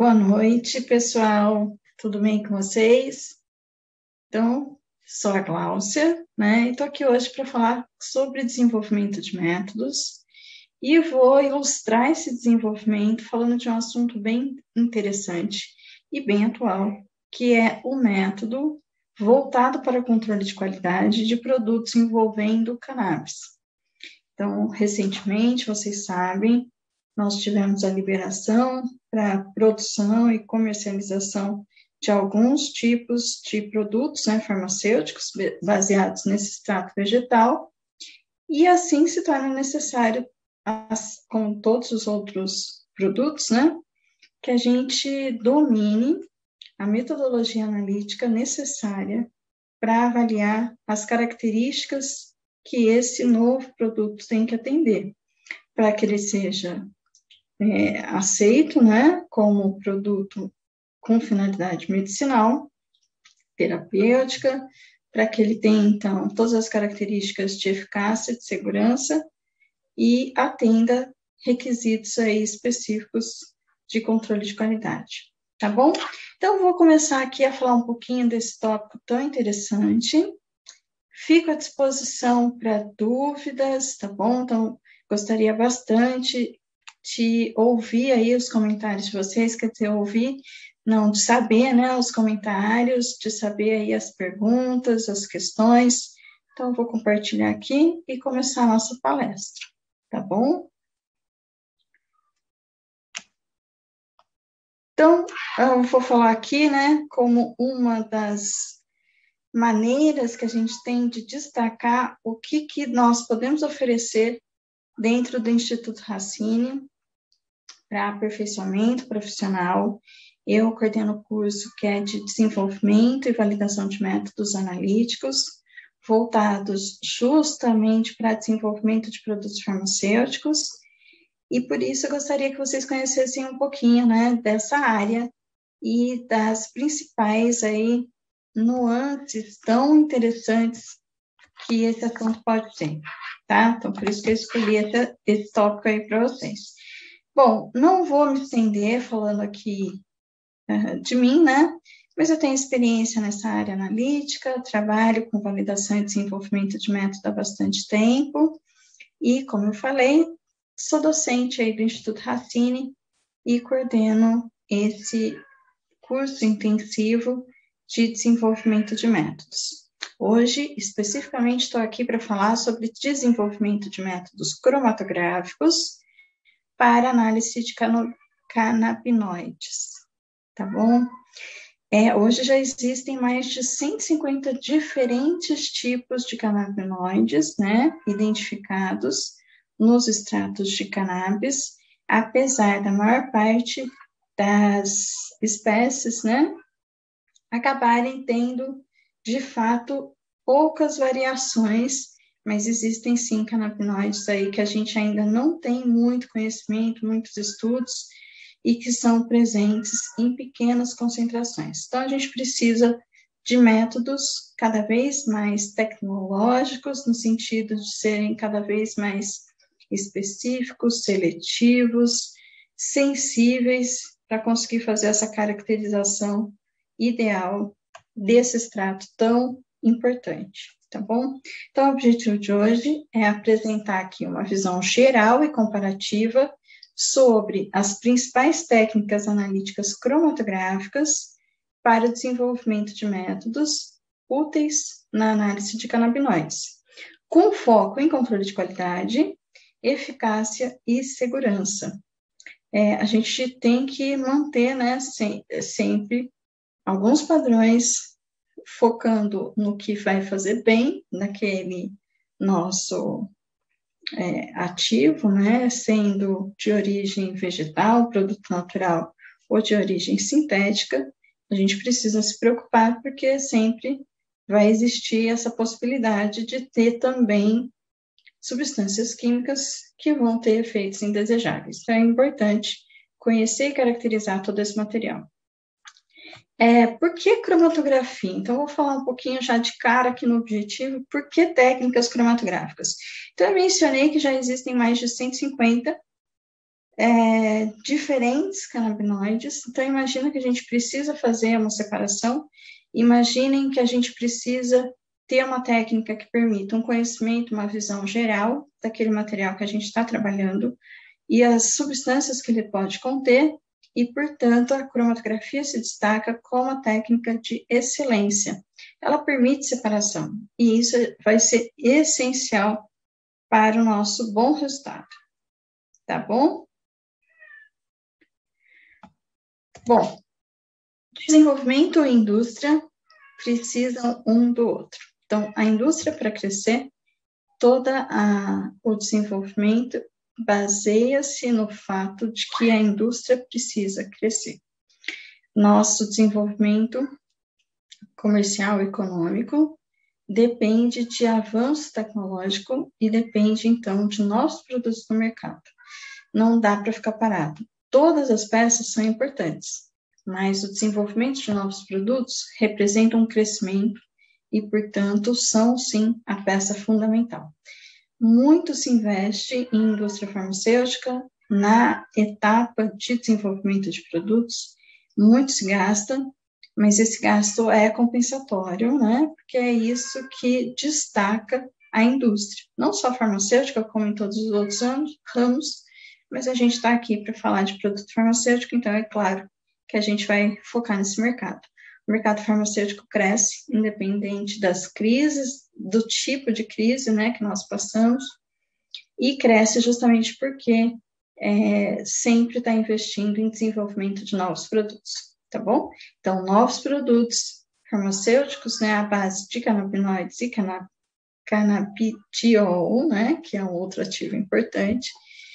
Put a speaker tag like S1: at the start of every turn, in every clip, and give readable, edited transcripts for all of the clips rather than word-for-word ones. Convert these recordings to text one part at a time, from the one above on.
S1: Boa noite, pessoal. Tudo bem com vocês? Então, sou a Gláucia, né? E estou aqui hoje para falar sobre desenvolvimento de métodos e vou ilustrar esse desenvolvimento falando de um assunto bem interessante e bem atual, que é o método voltado para o controle de qualidade de produtos envolvendo cannabis. Então, recentemente, vocês sabem, nós tivemos a liberação para produção e comercialização de alguns tipos de produtos, né, farmacêuticos baseados nesse extrato vegetal, e assim se torna necessário, como todos os outros produtos, né, que a gente domine a metodologia analítica necessária para avaliar as características que esse novo produto tem que atender, para que ele seja aceito, né, como produto com finalidade medicinal, terapêutica, para que ele tenha, então, todas as características de eficácia, de segurança e atenda requisitos aí específicos de controle de qualidade, tá bom? Então, vou começar aqui a falar um pouquinho desse tópico tão interessante. Fico à disposição para dúvidas, tá bom? Então, gostaria bastante de ouvir aí os comentários de vocês, quer dizer, de saber, né, os comentários, de saber aí as perguntas, as questões. Então, vou compartilhar aqui e começar a nossa palestra, tá bom? Então, eu vou falar aqui, né, como uma das maneiras que a gente tem de destacar o que nós podemos oferecer dentro do Instituto Racine para aperfeiçoamento profissional. Eu coordeno o curso que é de desenvolvimento e validação de métodos analíticos, voltados justamente para desenvolvimento de produtos farmacêuticos, e por isso eu gostaria que vocês conhecessem um pouquinho, né, dessa área e das principais aí nuances tão interessantes que esse assunto pode ter, tá? Então, por isso que eu escolhi esse tópico aí para vocês. Bom, não vou me estender falando aqui de mim, né? Mas eu tenho experiência nessa área analítica, trabalho com validação e desenvolvimento de método há bastante tempo, e, como eu falei, sou docente aí do Instituto Racine e coordeno esse curso intensivo de desenvolvimento de métodos. Hoje, especificamente, estou aqui para falar sobre desenvolvimento de métodos cromatográficos para análise de canabinoides, tá bom? Hoje já existem mais de 150 diferentes tipos de canabinoides, né, identificados nos extratos de cannabis, apesar da maior parte das espécies, né, acabarem tendo, de fato, poucas variações, mas existem sim canabinoides aí que a gente ainda não tem muito conhecimento, muitos estudos, e que são presentes em pequenas concentrações. Então, a gente precisa de métodos cada vez mais tecnológicos, no sentido de serem cada vez mais específicos, seletivos, sensíveis, para conseguir fazer essa caracterização ideal desse extrato tão importante, tá bom? Então, o objetivo de hoje é apresentar aqui uma visão geral e comparativa sobre as principais técnicas analíticas cromatográficas para o desenvolvimento de métodos úteis na análise de canabinoides, com foco em controle de qualidade, eficácia e segurança. A gente tem que manter, né, sempre alguns padrões, focando no que vai fazer bem naquele nosso ativo, né, sendo de origem vegetal, produto natural, ou de origem sintética. A gente precisa se preocupar, porque sempre vai existir essa possibilidade de ter também substâncias químicas que vão ter efeitos indesejáveis. Então, é importante conhecer e caracterizar todo esse material. Por que cromatografia? Então, vou falar um pouquinho já de cara aqui no objetivo, por que técnicas cromatográficas? Então, eu mencionei que já existem mais de 150 diferentes canabinoides. Então, imagina que a gente precisa fazer uma separação, imaginem que a gente precisa ter uma técnica que permita um conhecimento, uma visão geral daquele material que a gente está trabalhando e as substâncias que ele pode conter, e, portanto, a cromatografia se destaca como a técnica de excelência. Ela permite separação, e isso vai ser essencial para o nosso bom resultado. Tá bom? Bom, desenvolvimento e indústria precisam um do outro. Então, a indústria, para crescer, o desenvolvimento baseia-se no fato de que a indústria precisa crescer. Nosso desenvolvimento comercial e econômico depende de avanço tecnológico e depende, então, de novos produtos no mercado. Não dá para ficar parado. Todas as peças são importantes, mas o desenvolvimento de novos produtos representa um crescimento e, portanto, são, sim, a peça fundamental. Muito se investe em indústria farmacêutica, na etapa de desenvolvimento de produtos, muito se gasta, mas esse gasto é compensatório, né? Porque é isso que destaca a indústria, não só farmacêutica, como em todos os outros ramos, mas a gente está aqui para falar de produto farmacêutico, então é claro que a gente vai focar nesse mercado. O mercado farmacêutico cresce, independente das crises, do tipo de crise, né, que nós passamos, e cresce justamente porque sempre está investindo em desenvolvimento de novos produtos, tá bom? Então, novos produtos farmacêuticos, né, à base de canabinoides e canabidiol, né, que é um outro ativo importante,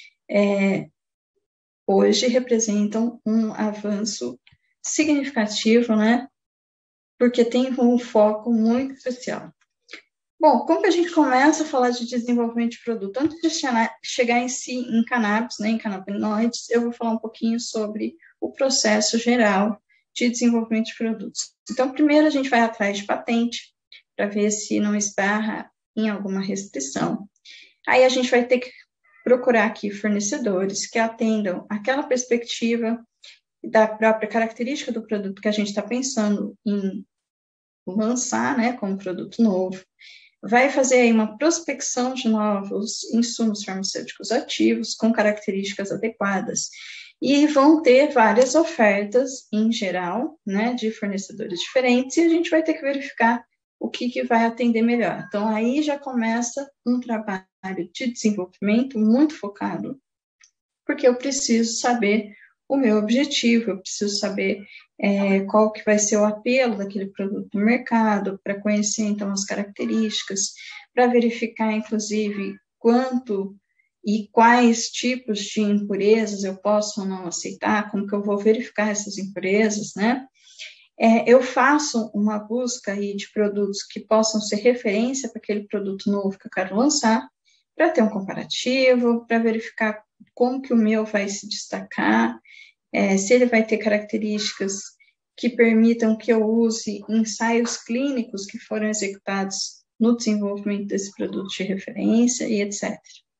S1: hoje representam um avanço significativo, né, porque tem um foco muito especial. Bom, como que a gente começa a falar de desenvolvimento de produto? Antes de chegar em si em cannabis, né, em canabinoides, eu vou falar um pouquinho sobre o processo geral de desenvolvimento de produtos. Então, primeiro a gente vai atrás de patente, para ver se não esbarra em alguma restrição. Aí a gente vai ter que procurar aqui fornecedores que atendam aquela perspectiva da própria característica do produto que a gente está pensando em lançar, né, como produto novo. Vai fazer aí uma prospecção de novos insumos farmacêuticos ativos com características adequadas e vão ter várias ofertas em geral, né, de fornecedores diferentes, e a gente vai ter que verificar o que vai atender melhor. Então, aí já começa um trabalho de desenvolvimento muito focado, porque eu preciso saber o meu objetivo, eu preciso saber qual que vai ser o apelo daquele produto no mercado, para conhecer, então, as características, para verificar, inclusive, quanto e quais tipos de impurezas eu posso ou não aceitar, como que eu vou verificar essas impurezas, né? Eu faço uma busca aí de produtos que possam ser referência para aquele produto novo que eu quero lançar, para ter um comparativo, para verificar como que o meu vai se destacar, se ele vai ter características que permitam que eu use ensaios clínicos que foram executados no desenvolvimento desse produto de referência e etc.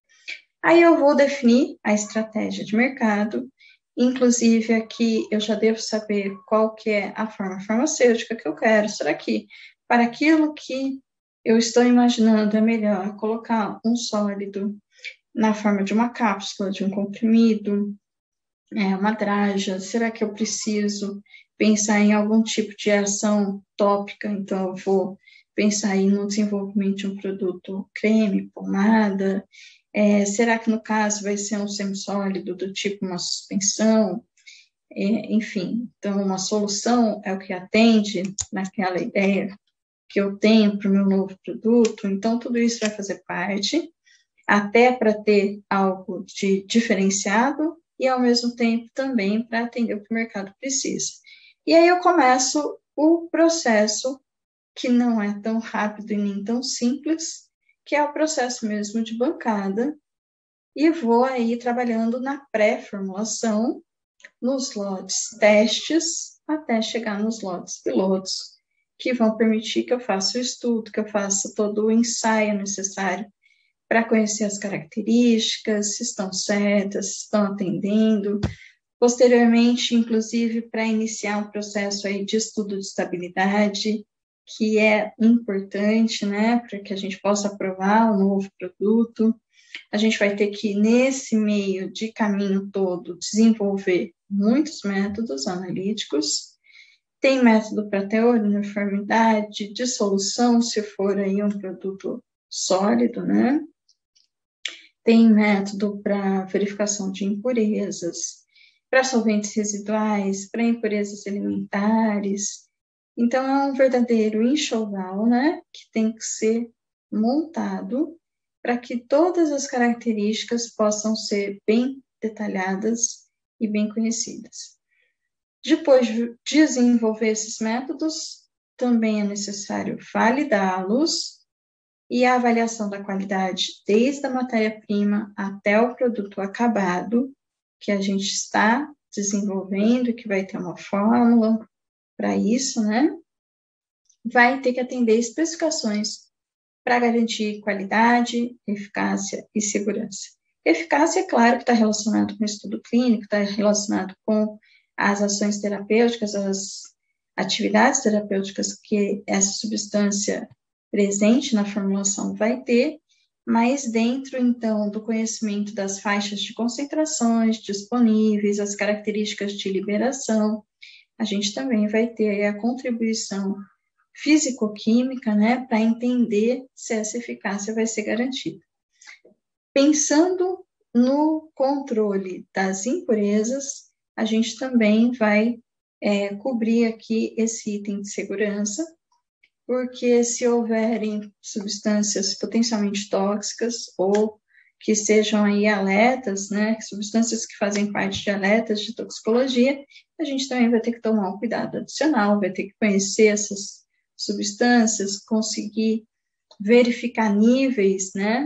S1: Aí eu vou definir a estratégia de mercado, inclusive aqui eu já devo saber qual que é a forma farmacêutica que eu quero. Será que para aquilo que eu estou imaginando é melhor colocar um sólido na forma de uma cápsula, de um comprimido, uma draja? Será que eu preciso pensar em algum tipo de ação tópica? Então, eu vou pensar aí no desenvolvimento de um produto creme, pomada. Será que, no caso, vai ser um semissólido do tipo uma suspensão? Enfim, então, uma solução é o que atende naquela ideia que eu tenho para o meu novo produto. Então, tudo isso vai fazer parte, até para ter algo de diferenciado e, ao mesmo tempo, também para atender o que o mercado precisa. E aí eu começo o processo, que não é tão rápido e nem tão simples, que é o processo mesmo de bancada, e vou aí trabalhando na pré-formulação, nos lotes testes, até chegar nos lotes pilotos, que vão permitir que eu faça o estudo, que eu faça todo o ensaio necessário para conhecer as características, se estão certas, se estão atendendo. Posteriormente, inclusive, para iniciar um processo aí de estudo de estabilidade, que é importante, né, para que a gente possa aprovar o novo produto. A gente vai ter que, nesse meio de caminho todo, desenvolver muitos métodos analíticos. Tem método para ter uniformidade, dissolução, se for aí um produto sólido, né? Tem método para verificação de impurezas, para solventes residuais, para impurezas alimentares. Então, é um verdadeiro enxoval, né, que tem que ser montado para que todas as características possam ser bem detalhadas e bem conhecidas. Depois de desenvolver esses métodos, também é necessário validá-los, e a avaliação da qualidade desde a matéria-prima até o produto acabado, que a gente está desenvolvendo, que vai ter uma fórmula para isso, né? Vai ter que atender especificações para garantir qualidade, eficácia e segurança. Eficácia, é claro, que está relacionado com o estudo clínico, está relacionado com as ações terapêuticas, as atividades terapêuticas que essa substância presente na formulação vai ter, mas dentro, então, do conhecimento das faixas de concentrações disponíveis, as características de liberação, a gente também vai ter aí a contribuição físico-química, né, para entender se essa eficácia vai ser garantida. Pensando no controle das impurezas, a gente também vai cobrir aqui esse item de segurança, porque se houverem substâncias potencialmente tóxicas ou que sejam aí alertas, né, substâncias que fazem parte de alertas de toxicologia, a gente também vai ter que tomar um cuidado adicional, vai ter que conhecer essas substâncias, conseguir verificar níveis, né,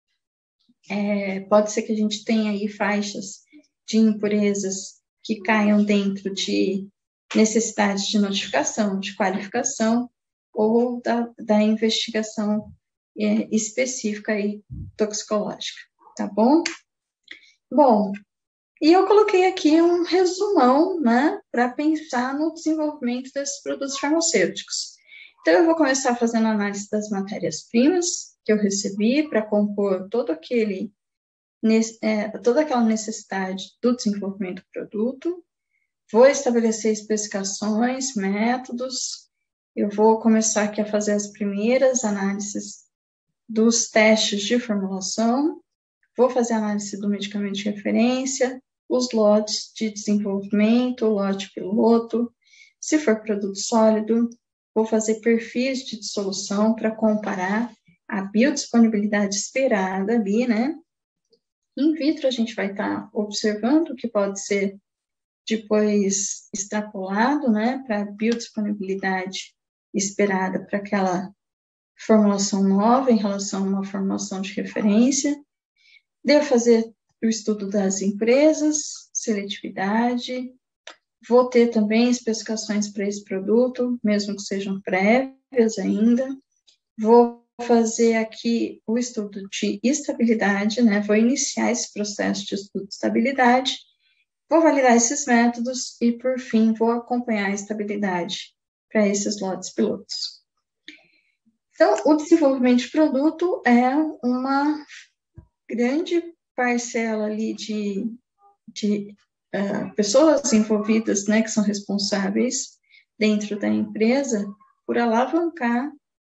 S1: pode ser que a gente tenha aí faixas de impurezas que caiam dentro de necessidade de notificação, de qualificação, ou da investigação específica aí, toxicológica, tá bom? Bom, e eu coloquei aqui um resumão, né, para pensar no desenvolvimento desses produtos farmacêuticos. Então, eu vou começar fazendo análise das matérias-primas que eu recebi para compor toda aquela necessidade do desenvolvimento do produto. Vou estabelecer especificações, métodos. Eu vou começar aqui a fazer as primeiras análises dos testes de formulação. Vou fazer a análise do medicamento de referência, os lotes de desenvolvimento, lote piloto. Se for produto sólido, vou fazer perfis de dissolução para comparar a biodisponibilidade esperada ali, né? In vitro, a gente vai estar observando o que pode ser depois extrapolado, né, para a biodisponibilidade esperada para aquela formulação nova em relação a uma formulação de referência. Devo fazer o estudo das empresas, seletividade. Vou ter também especificações para esse produto, mesmo que sejam prévias ainda. Vou fazer aqui o estudo de estabilidade, né? Vou iniciar esse processo de estudo de estabilidade, vou validar esses métodos e, por fim, vou acompanhar a estabilidade para esses lotes pilotos. Então, o desenvolvimento de produto é uma grande parcela ali de pessoas envolvidas, né, que são responsáveis dentro da empresa por alavancar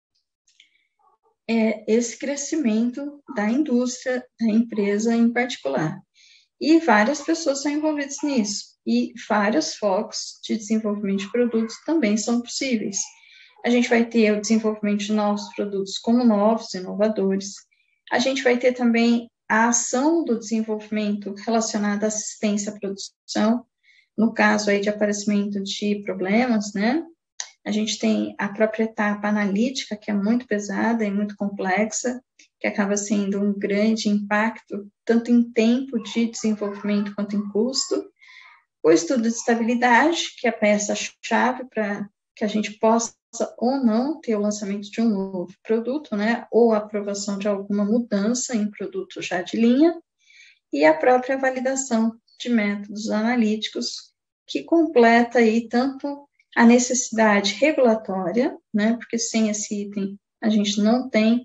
S1: esse crescimento da indústria, da empresa em particular. E várias pessoas são envolvidas nisso, e vários focos de desenvolvimento de produtos também são possíveis. A gente vai ter o desenvolvimento de novos produtos como novos, inovadores. A gente vai ter também a ação do desenvolvimento relacionada à assistência à produção, no caso aí de aparecimento de problemas, né? A gente tem a própria etapa analítica, que é muito pesada e muito complexa, que acaba sendo um grande impacto, tanto em tempo de desenvolvimento quanto em custo. O estudo de estabilidade, que é a peça-chave para que a gente possa ou não ter o lançamento de um novo produto, né, ou a aprovação de alguma mudança em produto já de linha, e a própria validação de métodos analíticos, que completa aí tanto a necessidade regulatória, né, porque sem esse item a gente não tem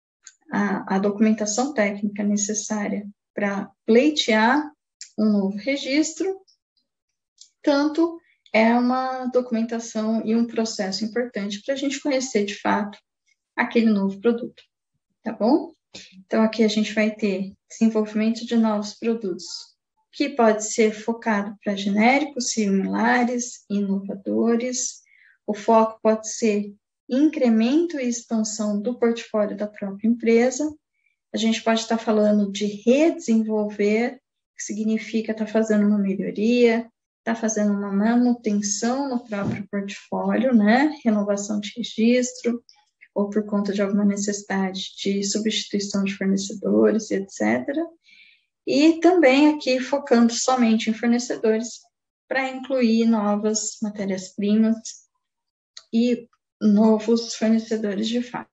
S1: a documentação técnica necessária para pleitear um novo registro, tanto é uma documentação e um processo importante para a gente conhecer de fato aquele novo produto, tá bom? Então, aqui a gente vai ter desenvolvimento de novos produtos, que pode ser focado para genéricos, similares, inovadores. O foco pode ser incremento e expansão do portfólio da própria empresa. A gente pode estar falando de redesenvolver, que significa estar fazendo uma melhoria, estar fazendo uma manutenção no próprio portfólio, né? Renovação de registro, ou por conta de alguma necessidade de substituição de fornecedores, etc. E também aqui focando somente em fornecedores para incluir novas matérias-primas e novos fornecedores de fato,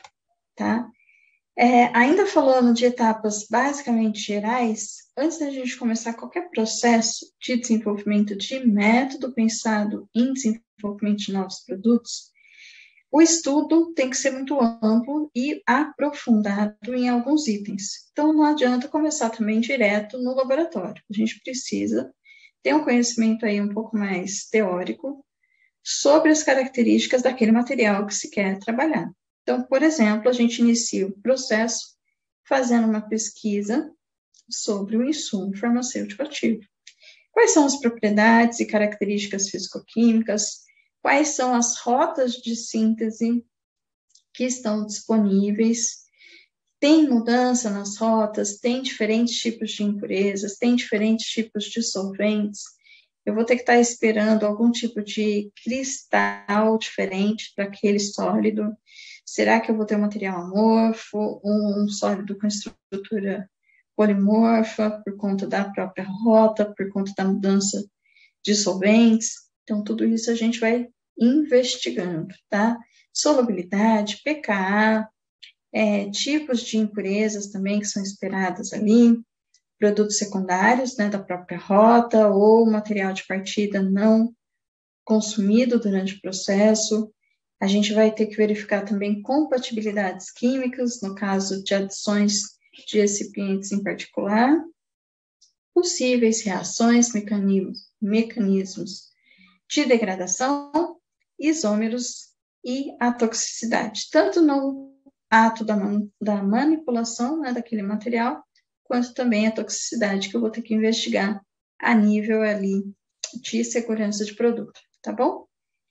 S1: tá? Ainda falando de etapas basicamente gerais, antes da gente começar qualquer processo de desenvolvimento de método pensado em desenvolvimento de novos produtos, o estudo tem que ser muito amplo e aprofundado em alguns itens. Então, não adianta começar também direto no laboratório. A gente precisa ter um conhecimento aí um pouco mais teórico sobre as características daquele material que se quer trabalhar. Então, por exemplo, a gente inicia o processo fazendo uma pesquisa sobre o insumo farmacêutico ativo. Quais são as propriedades e características físico-químicas? Quais são as rotas de síntese que estão disponíveis? Tem mudança nas rotas? Tem diferentes tipos de impurezas? Tem diferentes tipos de solventes? Eu vou ter que estar esperando algum tipo de cristal diferente para aquele sólido? Será que eu vou ter um material amorfo, um sólido com estrutura polimorfa, por conta da própria rota, por conta da mudança de solventes? Então, tudo isso a gente vai investigando, tá? Solubilidade, pKa, tipos de impurezas também que são esperadas ali, produtos secundários, né, da própria rota, ou material de partida não consumido durante o processo. A gente vai ter que verificar também compatibilidades químicas, no caso de adições de recipientes em particular, possíveis reações, mecanismos de degradação, isômeros e a toxicidade, tanto no ato da manipulação, né, daquele material, quanto também a toxicidade que eu vou ter que investigar a nível ali de segurança de produto, tá bom?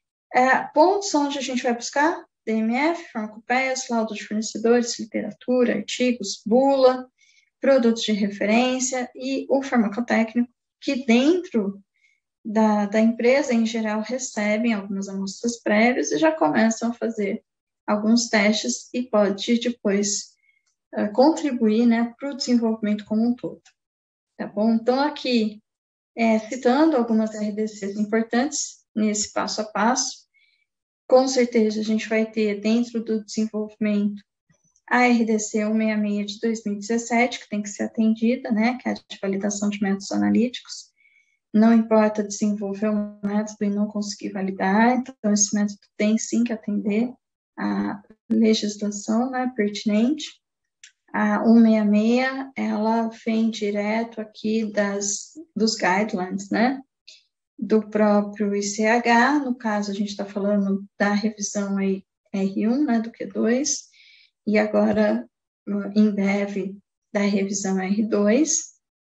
S1: Pontos onde a gente vai buscar DMF, farmacopeias, laudo de fornecedores, literatura, artigos, bula, produtos de referência e o farmacotécnico, que dentro da empresa, em geral, recebem algumas amostras prévias e já começam a fazer alguns testes e pode depois contribuir, né, para o desenvolvimento como um todo, tá bom? Então, aqui, citando algumas RDCs importantes nesse passo a passo, com certeza a gente vai ter dentro do desenvolvimento a RDC 166 de 2017, que tem que ser atendida, né, que é a de validação de métodos analíticos. Não importa desenvolver um método e não conseguir validar, então esse método tem sim que atender a legislação, né, pertinente. A 166, ela vem direto aqui dos guidelines, né, do próprio ICH, no caso a gente está falando da revisão aí R1, né, do Q2, e agora, em breve, da revisão R2,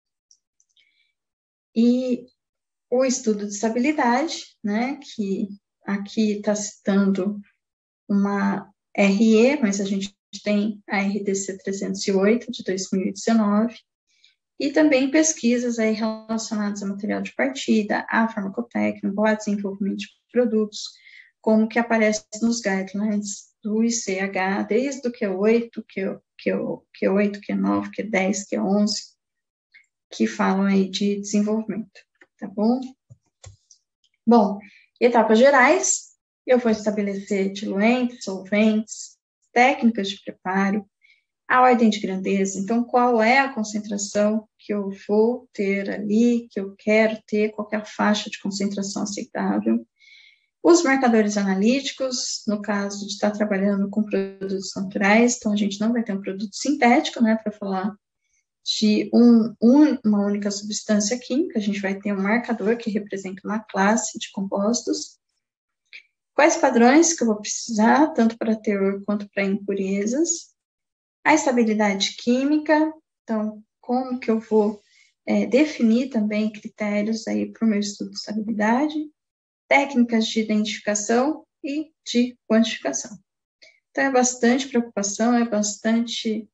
S1: e o estudo de estabilidade, né, que aqui está citando uma RE, mas a gente tem a RDC 308 de 2019, e também pesquisas aí relacionadas a material de partida, a farmacotécnico, a desenvolvimento de produtos, como que aparece nos guidelines do ICH, desde o Q8, Q8, Q9, Q10, Q11, que falam aí de desenvolvimento, tá bom? Bom, etapas gerais, Eu vou estabelecer diluentes, solventes, técnicas de preparo, a ordem de grandeza. Então, qual é a concentração que eu vou ter ali, que eu quero ter, qual é a faixa de concentração aceitável. Os marcadores analíticos, no caso de estar trabalhando com produtos naturais, então a gente não vai ter um produto sintético, né, para falar de uma única substância química, a gente vai ter um marcador que representa uma classe de compostos. Quais padrões que eu vou precisar, tanto para teor quanto para impurezas. A estabilidade química, então, como que eu vou definir também critérios aí para o meu estudo de estabilidade, técnicas de identificação e de quantificação. Então, é bastante preocupação, é bastante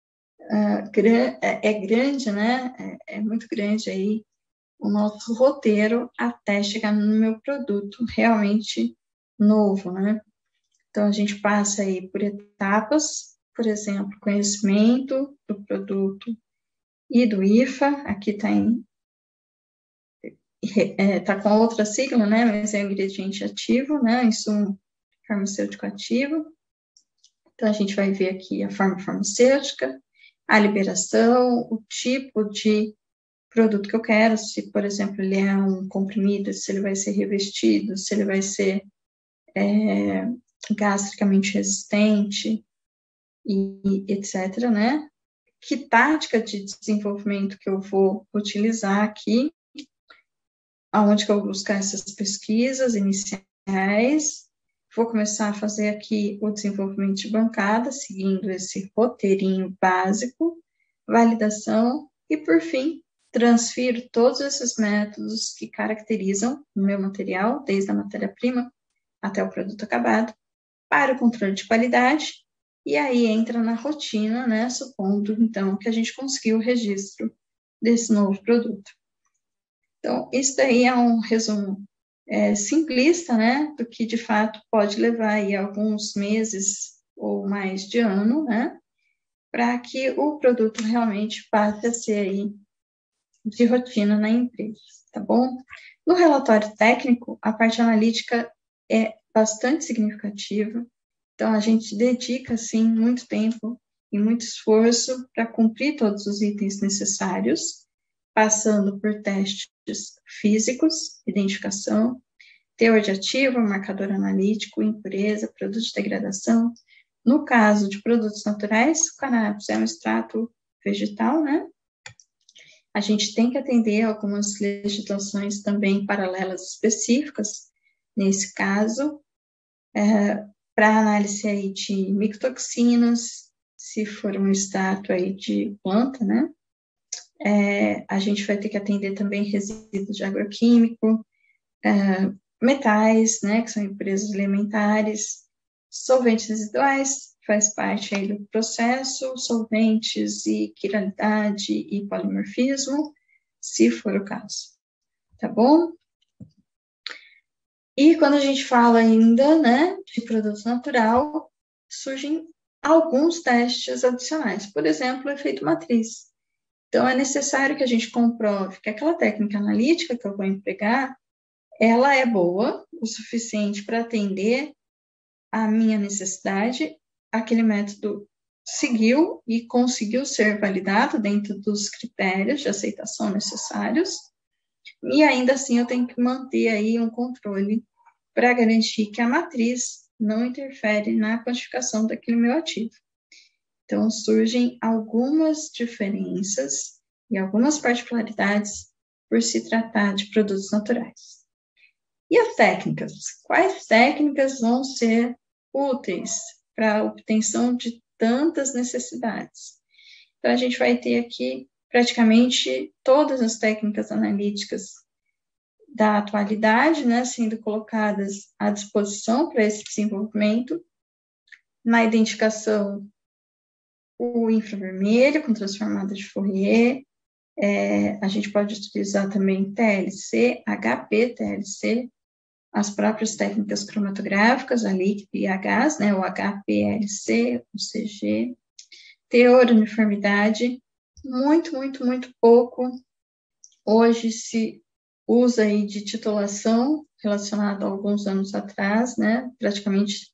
S1: grande, né? É muito grande aí o nosso roteiro até chegar no meu produto realmente novo, né? Então, a gente passa aí por etapas, por exemplo, conhecimento do produto e do IFA, aqui está tá com outra sigla, né? Mas é o ingrediente ativo, né? Insumo farmacêutico ativo. Então, a gente vai ver aqui a forma farmacêutica, a liberação, o tipo de produto que eu quero, se, por exemplo, ele é um comprimido, se ele vai ser revestido, se ele vai ser gastricamente resistente, e etc., né? Que tática de desenvolvimento que eu vou utilizar aqui, aonde que eu vou buscar essas pesquisas iniciais, vou começar a fazer aqui o desenvolvimento de bancada, seguindo esse roteirinho básico, validação, e, por fim, transfiro todos esses métodos que caracterizam o meu material, desde a matéria-prima até o produto acabado, para o controle de qualidade, e aí entra na rotina, né, supondo, então, que a gente conseguiu o registro desse novo produto. Então, isso daí é um resumo simplista, né, do que, de fato, pode levar aí alguns meses ou mais de ano, né, para que o produto realmente passe a ser aí de rotina na empresa, tá bom? No relatório técnico, a parte analítica é bastante significativa, então a gente dedica, assim, muito tempo e muito esforço para cumprir todos os itens necessários, passando por testes físicos, identificação, teor de ativo, marcador analítico, impureza, produto de degradação. No caso de produtos naturais, o cannabis é um extrato vegetal, né? A gente tem que atender algumas legislações também paralelas específicas, nesse caso, para análise aí de micotoxinas, se for um extrato aí de planta, né? A gente vai ter que atender também resíduos de agroquímico, metais, né, que são impurezas elementares, solventes residuais, faz parte aí do processo, solventes e quiralidade e polimorfismo, se for o caso, tá bom? E quando a gente fala ainda, né, de produto natural, surgem alguns testes adicionais, por exemplo, o efeito matriz. Então, é necessário que a gente comprove que aquela técnica analítica que eu vou empregar, ela é boa o suficiente para atender a minha necessidade, aquele método seguiu e conseguiu ser validado dentro dos critérios de aceitação necessários, e ainda assim eu tenho que manter aí um controle para garantir que a matriz não interfere na quantificação daquele meu ativo. Então, surgem algumas diferenças e algumas particularidades por se tratar de produtos naturais. E as técnicas? Quais técnicas vão ser úteis para a obtenção de tantas necessidades? Então, a gente vai ter aqui praticamente todas as técnicas analíticas da atualidade, né, sendo colocadas à disposição para esse desenvolvimento. Na identificação, o infravermelho com transformada de Fourier, a gente pode utilizar também TLC, HP-TLC, as próprias técnicas cromatográficas, a líquido e a gás, né, o HPLC, o CG, teor, uniformidade, muito pouco hoje se uso aí de titulação relacionado a alguns anos atrás, né? Praticamente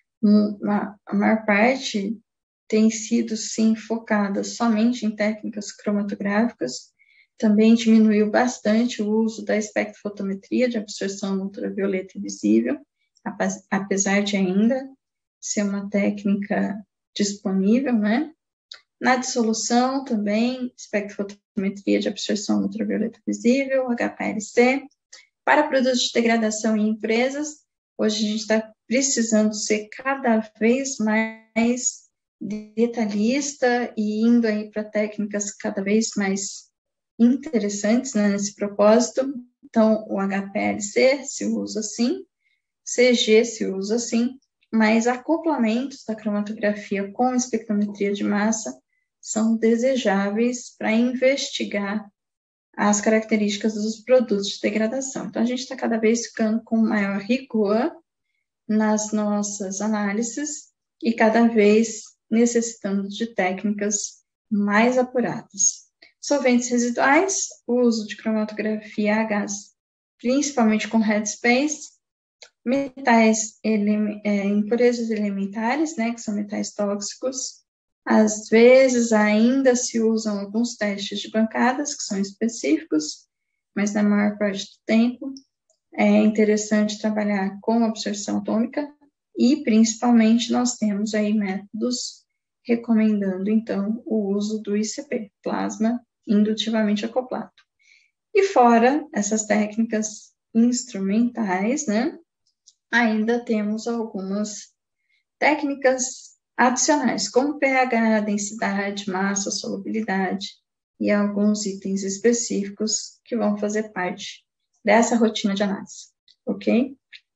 S1: a maior parte tem sido, sim, focada somente em técnicas cromatográficas. Também diminuiu bastante o uso da espectrofotometria de absorção ultravioleta invisível, apesar de ainda ser uma técnica disponível, né? Na dissolução também, espectrofotometria de absorção ultravioleta visível, HPLC. Para produtos de degradação em empresas, hoje a gente está precisando ser cada vez mais detalhista e indo aí para técnicas cada vez mais interessantes, né, nesse propósito. Então, o HPLC se usa sim, CG se usa sim, mas acoplamentos da cromatografia com espectrometria de massa são desejáveis para investigar as características dos produtos de degradação. Então, a gente está cada vez ficando com maior rigor nas nossas análises e cada vez necessitando de técnicas mais apuradas. Solventes residuais, o uso de cromatografia a gás, principalmente com headspace, metais, impurezas elementares, né, que são metais tóxicos. Às vezes ainda se usam alguns testes de bancadas, que são específicos, mas na maior parte do tempo é interessante trabalhar com absorção atômica e, principalmente, nós temos aí métodos recomendando, então, o uso do ICP, plasma indutivamente acoplado. E fora essas técnicas instrumentais, né, ainda temos algumas técnicas adicionais, como pH, densidade, massa, solubilidade e alguns itens específicos que vão fazer parte dessa rotina de análise, ok?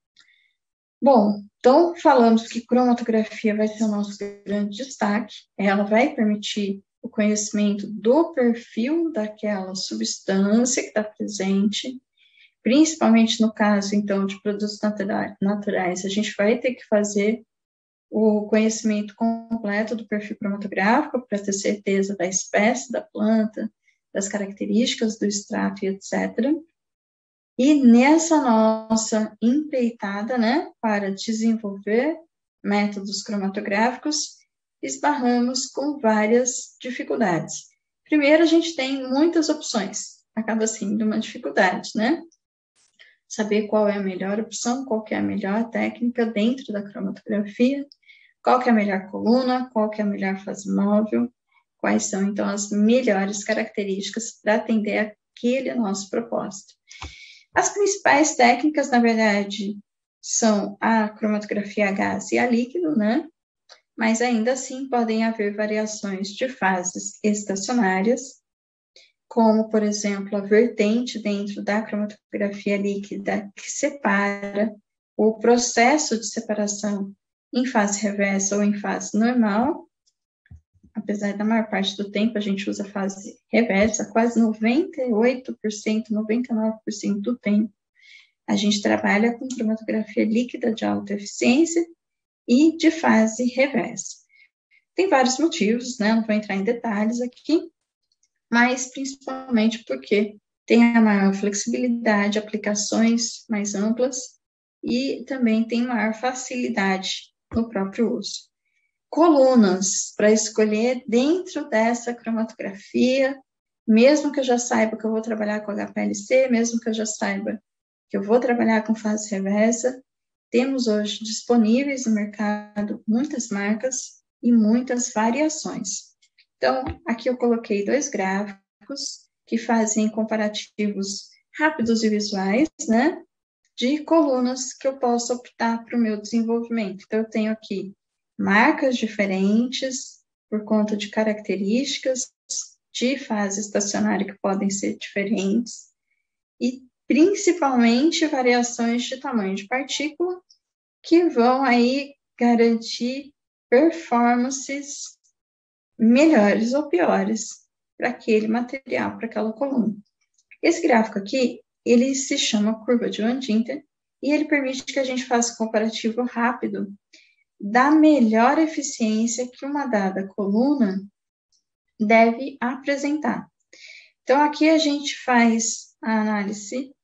S1: Bom, então falamos que cromatografia vai ser o nosso grande destaque, ela vai permitir o conhecimento do perfil daquela substância que está presente, principalmente no caso, então, de produtos naturais, a gente vai ter que fazer o conhecimento completo do perfil cromatográfico para ter certeza da espécie da planta, das características do extrato e etc. E nessa nossa empreitada, né, para desenvolver métodos cromatográficos, esbarramos com várias dificuldades. Primeiro, a gente tem muitas opções, acaba sendo uma dificuldade, né? Saber qual é a melhor opção, qual que é a melhor técnica dentro da cromatografia, qual que é a melhor coluna, qual que é a melhor fase móvel, quais são, então, as melhores características para atender aquele nosso propósito. As principais técnicas, na verdade, são a cromatografia a gás e a líquido, né? Mas ainda assim podem haver variações de fases estacionárias, como, por exemplo, a vertente dentro da cromatografia líquida que separa o processo de separação em fase reversa ou em fase normal. Apesar da maior parte do tempo a gente usa fase reversa, quase 98%, 99% do tempo a gente trabalha com cromatografia líquida de alta eficiência e de fase reversa. Tem vários motivos, né? Não vou entrar em detalhes aqui, mas principalmente porque tem a maior flexibilidade, aplicações mais amplas e também tem maior facilidade no próprio uso. Colunas para escolher dentro dessa cromatografia, mesmo que eu já saiba que eu vou trabalhar com HPLC, mesmo que eu já saiba que eu vou trabalhar com fase reversa, temos hoje disponíveis no mercado muitas marcas e muitas variações. Então, aqui eu coloquei 2 gráficos que fazem comparativos rápidos e visuais, né, de colunas que eu posso optar para o meu desenvolvimento. Então, eu tenho aqui marcas diferentes por conta de características de fase estacionária que podem ser diferentes e principalmente variações de tamanho de partícula que vão aí garantir performances melhores ou piores para aquele material, para aquela coluna. Esse gráfico aqui, ele se chama curva de Van Dinter e ele permite que a gente faça um comparativo rápido da melhor eficiência que uma dada coluna deve apresentar. Então, aqui a gente faz a análise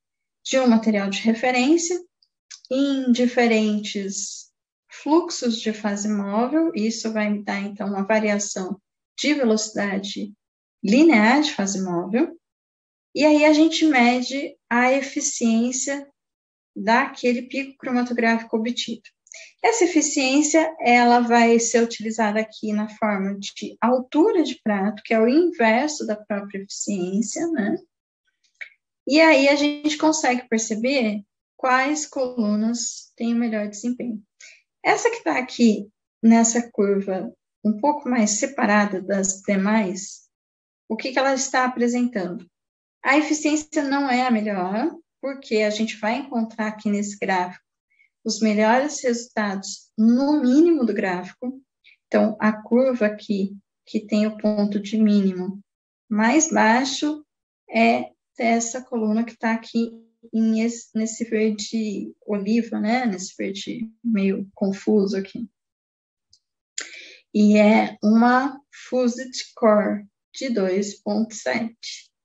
S1: de um material de referência em diferentes fluxos de fase móvel. Isso vai me dar, então, uma variação de velocidade linear de fase móvel. E aí a gente mede a eficiência daquele pico cromatográfico obtido. Essa eficiência, ela vai ser utilizada aqui na forma de altura de prato, que é o inverso da própria eficiência, né? E aí a gente consegue perceber quais colunas têm o melhor desempenho. Essa que está aqui nessa curva um pouco mais separada das demais, o que ela está apresentando? A eficiência não é a melhor, porque a gente vai encontrar aqui nesse gráfico os melhores resultados no mínimo do gráfico. Então, a curva aqui, que tem o ponto de mínimo mais baixo, é essa coluna que está aqui nesse verde oliva, né? Nesse verde meio confuso aqui. E é uma Fused Core de 2,7.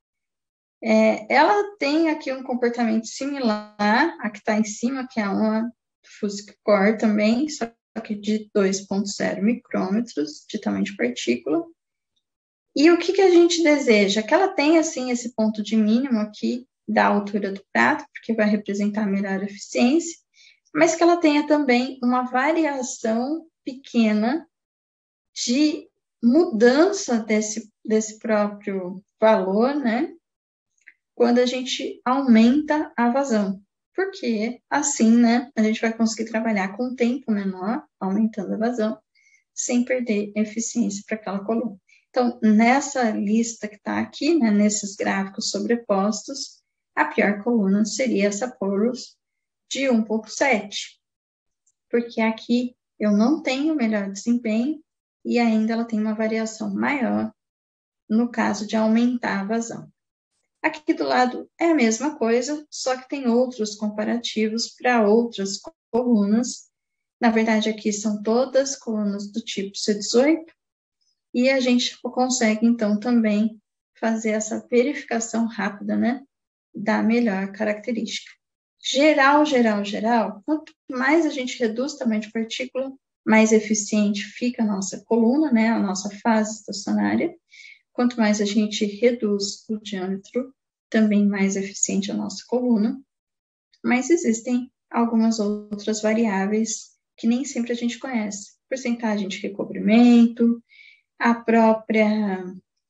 S1: Ela tem aqui um comportamento similar à que está em cima, que é uma Fused Core também, só que de 2,0 micrômetros de tamanho de partícula. E o que a gente deseja? Que ela tenha, assim, esse ponto de mínimo aqui da altura do prato, porque vai representar a melhor eficiência, mas que ela tenha também uma variação pequena de mudança desse próprio valor, né? Quando a gente aumenta a vazão. Porque, assim, né, a gente vai conseguir trabalhar com um tempo menor, aumentando a vazão, sem perder eficiência para aquela coluna. Então, nessa lista que está aqui, né, nesses gráficos sobrepostos, a pior coluna seria essa Porus de 1,7, porque aqui eu não tenho melhor desempenho e ainda ela tem uma variação maior no caso de aumentar a vazão. Aqui do lado é a mesma coisa, só que tem outros comparativos para outras colunas. Na verdade, aqui são todas colunas do tipo C18, e a gente consegue, então, também fazer essa verificação rápida, né, da melhor característica. Geral, quanto mais a gente reduz o tamanho de partícula, mais eficiente fica a nossa coluna, né, a nossa fase estacionária. Quanto mais a gente reduz o diâmetro, também mais eficiente a nossa coluna. Mas existem algumas outras variáveis que nem sempre a gente conhece. Porcentagem de recobrimento, a própria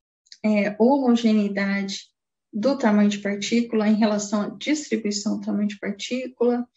S1: homogeneidade do tamanho de partícula em relação à distribuição do tamanho de partícula,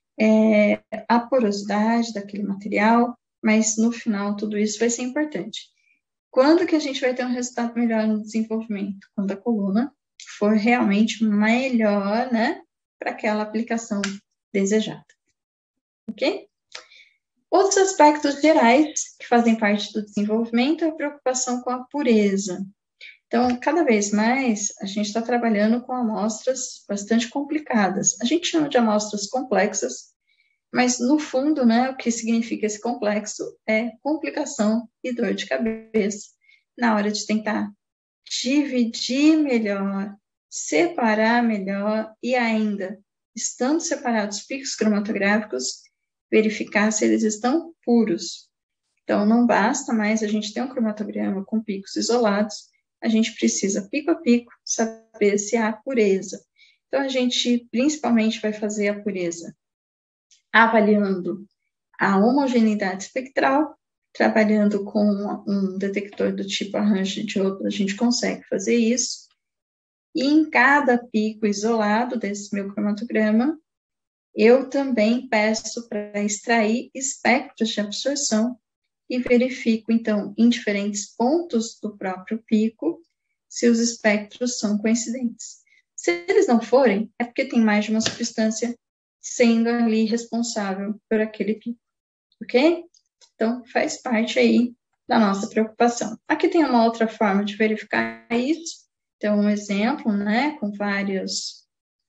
S1: a porosidade daquele material, mas no final tudo isso vai ser importante. Quando que a gente vai ter um resultado melhor no desenvolvimento? Quando a coluna for realmente melhor, né, para aquela aplicação desejada. Ok? Outros aspectos gerais que fazem parte do desenvolvimento é a preocupação com a pureza. Então, cada vez mais, a gente está trabalhando com amostras bastante complicadas. A gente chama de amostras complexas, mas, no fundo, né, o que significa esse complexo é complicação e dor de cabeça na hora de tentar dividir melhor, separar melhor e ainda, estando separados picos cromatográficos, verificar se eles estão puros. Então, não basta mais a gente ter um cromatograma com picos isolados, a gente precisa, pico a pico, saber se há pureza. Então, a gente principalmente vai fazer a pureza avaliando a homogeneidade espectral, trabalhando com um detector do tipo arranjo de outro, a gente consegue fazer isso. E em cada pico isolado desse meu cromatograma, eu também peço para extrair espectros de absorção e verifico, então, em diferentes pontos do próprio pico, se os espectros são coincidentes. Se eles não forem, é porque tem mais de uma substância sendo ali responsável por aquele pico, ok? Então, faz parte aí da nossa preocupação. Aqui tem uma outra forma de verificar isso. Então, um exemplo, né, com várias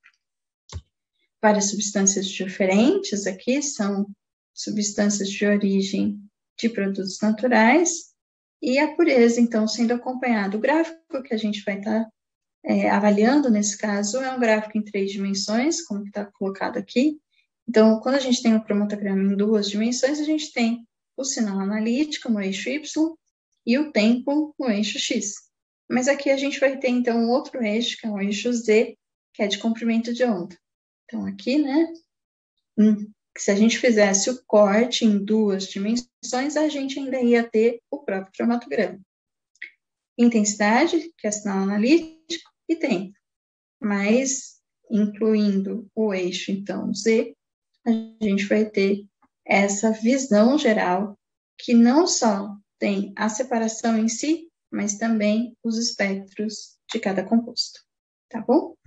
S1: substâncias diferentes aqui, são substâncias de origem de produtos naturais, e a pureza, então, sendo acompanhado. O gráfico que a gente vai estar avaliando, nesse caso, é um gráfico em 3 dimensões, como está colocado aqui. Então, quando a gente tem um cromatograma em 2 dimensões, a gente tem o sinal analítico no eixo Y e o tempo no eixo X. Mas aqui a gente vai ter, então, um outro eixo, que é o eixo Z, que é de comprimento de onda. Então, aqui, né, se a gente fizesse o corte em 2 dimensões, a gente ainda ia ter o próprio cromatograma. Intensidade, que é sinal analítico, e tempo. Mas, incluindo o eixo, então, Z, a gente vai ter essa visão geral, que não só tem a separação em si, mas também os espectros de cada composto. Tá bom?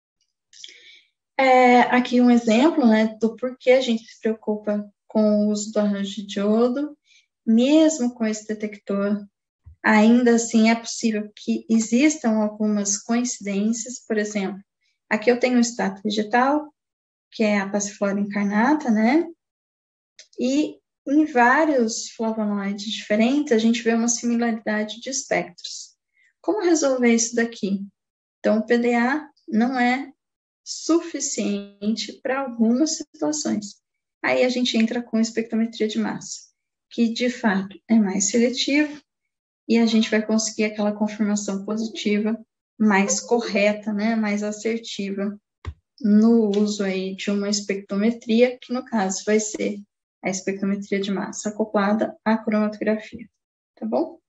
S1: Aqui um exemplo, né, do porquê a gente se preocupa com o uso do arranjo de diodo, mesmo com esse detector. Ainda assim, é possível que existam algumas coincidências, por exemplo, aqui eu tenho um extrato vegetal, que é a passiflora incarnata, né? E em vários flavonoides diferentes, a gente vê uma similaridade de espectros. Como resolver isso daqui? Então, o PDA não é suficiente para algumas situações. Aí a gente entra com espectrometria de massa, que de fato é mais seletivo, e a gente vai conseguir aquela confirmação positiva mais correta, né, mais assertiva no uso aí de uma espectrometria, que no caso vai ser a espectrometria de massa acoplada à cromatografia, tá bom?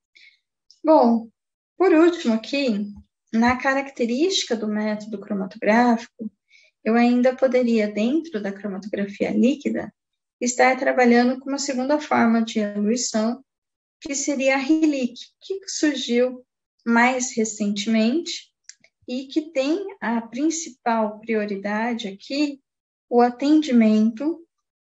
S1: Bom, por último aqui, na característica do método cromatográfico, eu ainda poderia, dentro da cromatografia líquida, estar trabalhando com uma segunda forma de eluição, que seria a RILIC, que surgiu mais recentemente e que tem a principal prioridade aqui o atendimento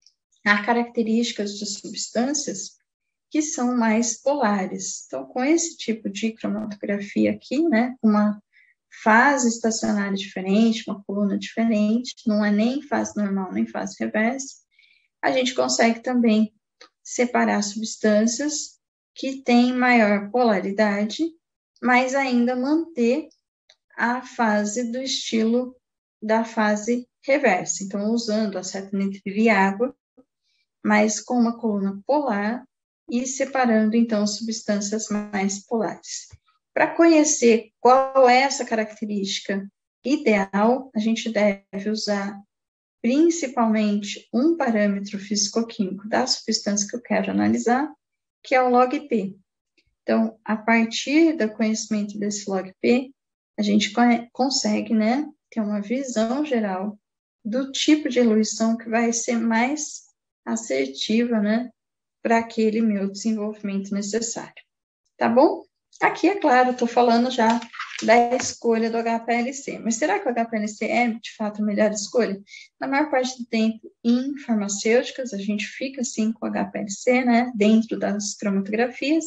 S1: a características de substâncias que são mais polares. Então, com esse tipo de cromatografia aqui, né, uma fase estacionária diferente, uma coluna diferente, não é nem fase normal, nem fase reversa, a gente consegue também separar substâncias que têm maior polaridade, mas ainda manter a fase do estilo da fase reversa. Então, usando acetonitrilo e água, mas com uma coluna polar e separando, então, substâncias mais polares. Para conhecer qual é essa característica ideal, a gente deve usar principalmente um parâmetro físico-químico da substância que eu quero analisar, que é o log-P. Então, a partir do conhecimento desse log-P, a gente consegue, né, ter uma visão geral do tipo de eluição que vai ser mais assertiva, né, para aquele meu desenvolvimento necessário. Tá bom? Aqui, é claro, estou falando já da escolha do HPLC, mas será que o HPLC é, de fato, a melhor escolha? Na maior parte do tempo, em farmacêuticas, a gente fica, assim, com o HPLC, né, dentro das cromatografias,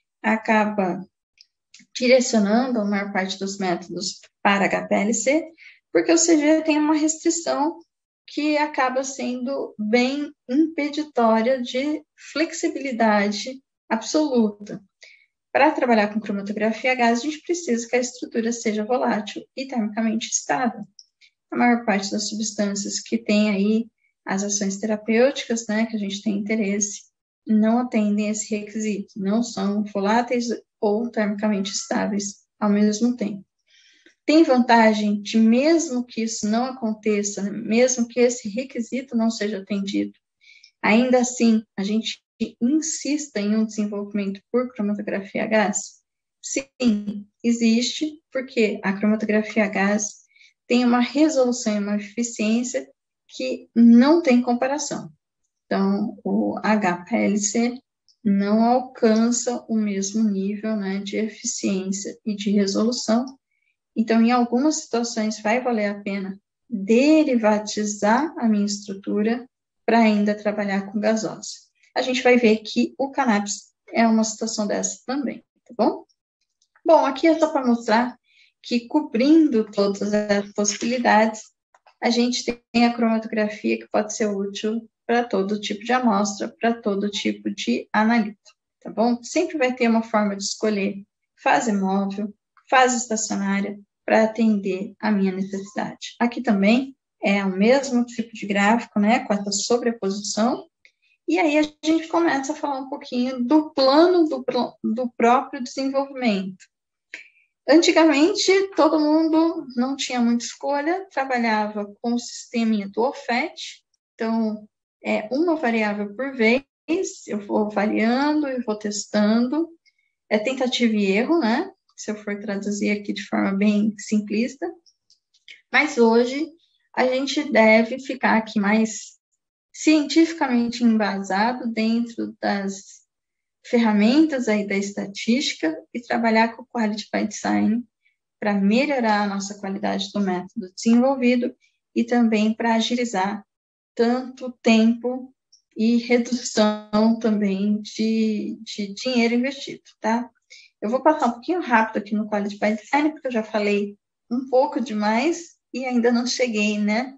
S1: acaba direcionando a maior parte dos métodos para HPLC, porque o CG tem uma restrição que acaba sendo bem impeditória de flexibilidade absoluta. Para trabalhar com cromatografia a gás, a gente precisa que a estrutura seja volátil e termicamente estável. A maior parte das substâncias que tem aí as ações terapêuticas, né, que a gente tem interesse, não atendem esse requisito, não são voláteis ou termicamente estáveis ao mesmo tempo. Tem vantagem de, mesmo que isso não aconteça, mesmo que esse requisito não seja atendido, ainda assim, a gente insista em um desenvolvimento por cromatografia a gás? Sim, existe, porque a cromatografia a gás tem uma resolução e uma eficiência que não tem comparação. Então, o HPLC não alcança o mesmo nível, né, de eficiência e de resolução. Então, em algumas situações, vai valer a pena derivatizar a minha estrutura para ainda trabalhar com gasose. A gente vai ver que o cannabis é uma situação dessa também, tá bom? Bom, aqui é só para mostrar que, cobrindo todas as possibilidades, a gente tem a cromatografia que pode ser útil para todo tipo de amostra, para todo tipo de analito, tá bom? Sempre vai ter uma forma de escolher fase móvel, fase estacionária, para atender a minha necessidade. Aqui também é o mesmo tipo de gráfico, né, com essa sobreposição, e aí a gente começa a falar um pouquinho do plano do próprio desenvolvimento. Antigamente, todo mundo não tinha muita escolha, trabalhava com o sisteminha do OFET, então, é uma variável por vez, eu vou variando e vou testando, é tentativa e erro, né? Se eu for traduzir aqui de forma bem simplista, mas hoje a gente deve ficar aqui mais cientificamente embasado dentro das ferramentas aí da estatística e trabalhar com o Quality by Design para melhorar a nossa qualidade do método desenvolvido e também para agilizar tanto tempo e redução também de dinheiro investido, tá? Eu vou passar um pouquinho rápido aqui no Quality by Design, porque eu já falei um pouco demais e ainda não cheguei, né,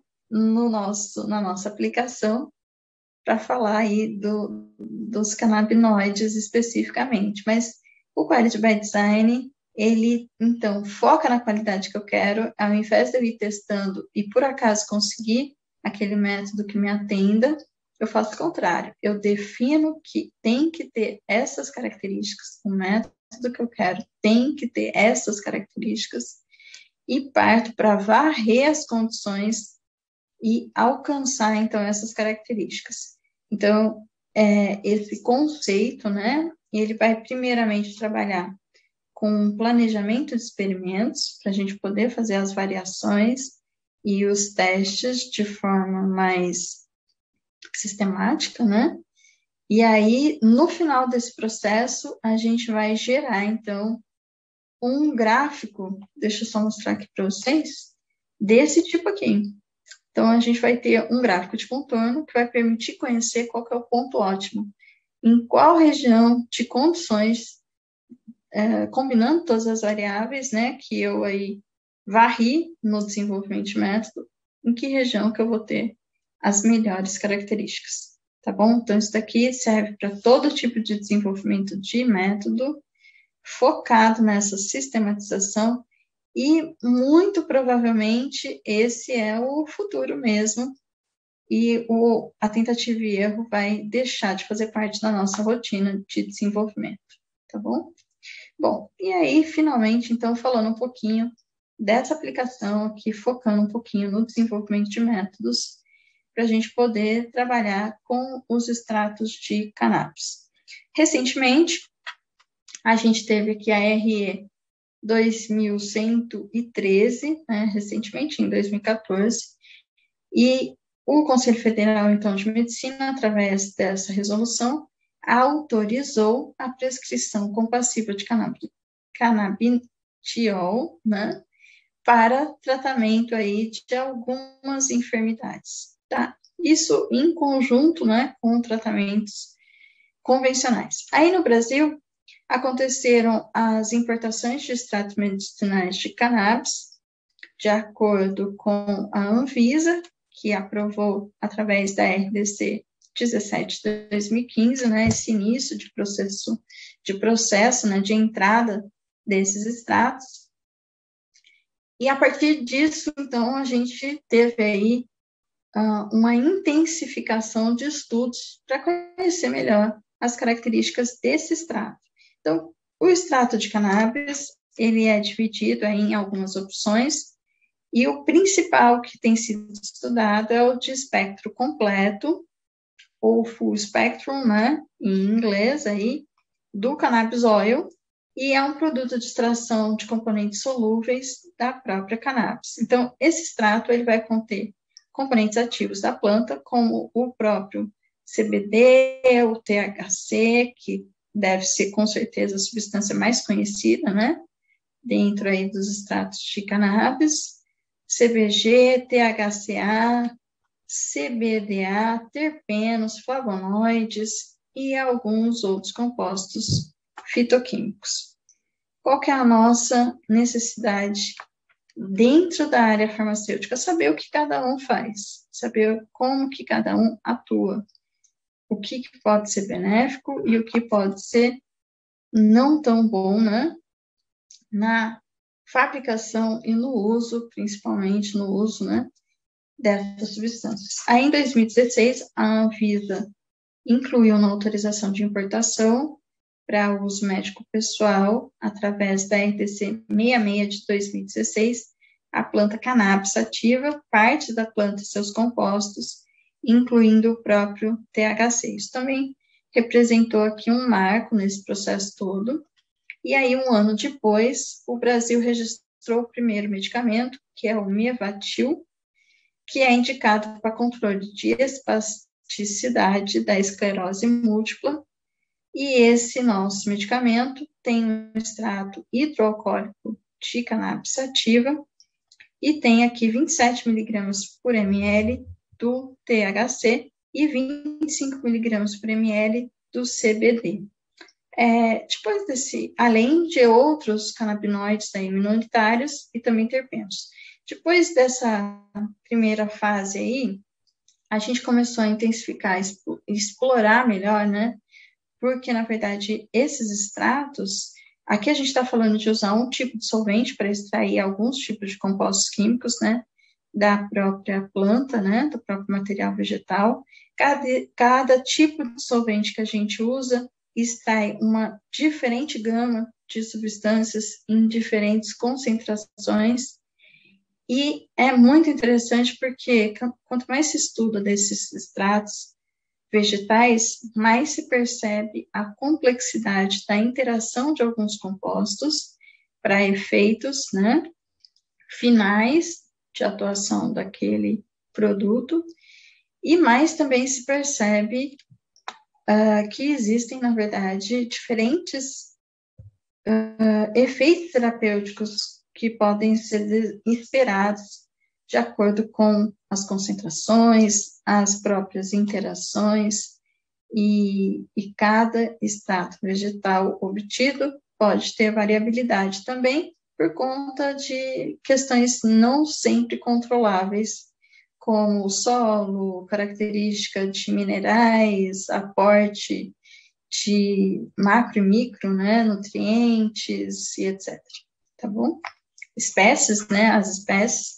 S1: na nossa aplicação para falar aí dos canabinoides especificamente, mas o Quality by Design, ele, então, foca na qualidade que eu quero, ao invés de eu ir testando e, por acaso, conseguir aquele método que me atenda, eu faço o contrário, eu defino que tem que ter essas características, o método que eu quero tem que ter essas características, e parto para varrer as condições e alcançar, então, essas características. Então, esse conceito, né, ele vai primeiramente trabalhar com planejamento de experimentos, para a gente poder fazer as variações e os testes de forma mais sistemática, né? E aí, no final desse processo, a gente vai gerar, então, um gráfico, deixa eu só mostrar aqui para vocês, desse tipo aqui. Então, a gente vai ter um gráfico de contorno que vai permitir conhecer qual que é o ponto ótimo, em qual região de condições, combinando todas as variáveis, né, que eu aí varri no desenvolvimento de método, em que região que eu vou ter as melhores características, tá bom? Então, isso daqui serve para todo tipo de desenvolvimento de método, focado nessa sistematização, e muito provavelmente esse é o futuro mesmo, e a tentativa e erro vai deixar de fazer parte da nossa rotina de desenvolvimento, tá bom? Bom, e aí, finalmente, então, falando um pouquinho dessa aplicação aqui, focando um pouquinho no desenvolvimento de métodos, para a gente poder trabalhar com os extratos de cannabis. Recentemente, a gente teve aqui a RE 2113, né, recentemente, em 2014, e o Conselho Federal, então, de Medicina, através dessa resolução, autorizou a prescrição compassiva de cannabidiol, né, para tratamento aí de algumas enfermidades, tá? Isso em conjunto, né, com tratamentos convencionais. Aí no Brasil, aconteceram as importações de extratos medicinais de cannabis, de acordo com a Anvisa, que aprovou através da RDC 17 de 2015, né, esse início de processo, né, de entrada desses extratos. E a partir disso, então, a gente teve aí uma intensificação de estudos para conhecer melhor as características desse extrato. Então, o extrato de cannabis, ele é dividido aí em algumas opções, e o principal que tem sido estudado é o de espectro completo, ou full spectrum, né, em inglês aí, do cannabis oil, e é um produto de extração de componentes solúveis da própria cannabis. Então, esse extrato, ele vai conter componentes ativos da planta, como o próprio CBD, o THC, que deve ser, com certeza, a substância mais conhecida, né, dentro aí dos extratos de cannabis, CBG, THCA, CBDA, terpenos, flavonoides e alguns outros compostos fitoquímicos. Qual que é a nossa necessidade dentro da área farmacêutica? Saber o que cada um faz, saber como que cada um atua, o que pode ser benéfico e o que pode ser não tão bom, né, na fabricação e no uso, principalmente no uso, né, dessas substâncias. Aí, em 2016, a Anvisa incluiu na autorização de importação para uso médico pessoal, através da RDC 66 de 2016, a planta cannabis sativa, parte da planta e seus compostos, incluindo o próprio THC. Isso também representou aqui um marco nesse processo todo. E aí, um ano depois, o Brasil registrou o primeiro medicamento, que é o Mevatil, que é indicado para controle de espasticidade da esclerose múltipla. E esse nosso medicamento tem um extrato hidroalcoólico de cannabis sativa e tem aqui 27 miligramas por ml do THC e 25 miligramas por ml do CBD. Depois desse, além de outros canabinoides imunolitários e também terpenos. Depois dessa primeira fase aí, a gente começou a intensificar, explorar melhor, né? Porque, na verdade, esses extratos, aqui a gente está falando de usar um tipo de solvente para extrair alguns tipos de compostos químicos, né? Da própria planta, né? Do próprio material vegetal. Cada tipo de solvente que a gente usa extrai uma diferente gama de substâncias em diferentes concentrações, e é muito interessante porque quanto mais se estuda desses extratos vegetais, mais se percebe a complexidade da interação de alguns compostos para efeitos, né, finais de atuação daquele produto, e mais também se percebe que existem, na verdade, diferentes efeitos terapêuticos que podem ser esperados de acordo com as concentrações, as próprias interações, e cada extrato vegetal obtido pode ter variabilidade também por conta de questões não sempre controláveis, como o solo, característica de minerais, aporte de macro e micro, né, nutrientes e etc. Tá bom? Espécies, né, as espécies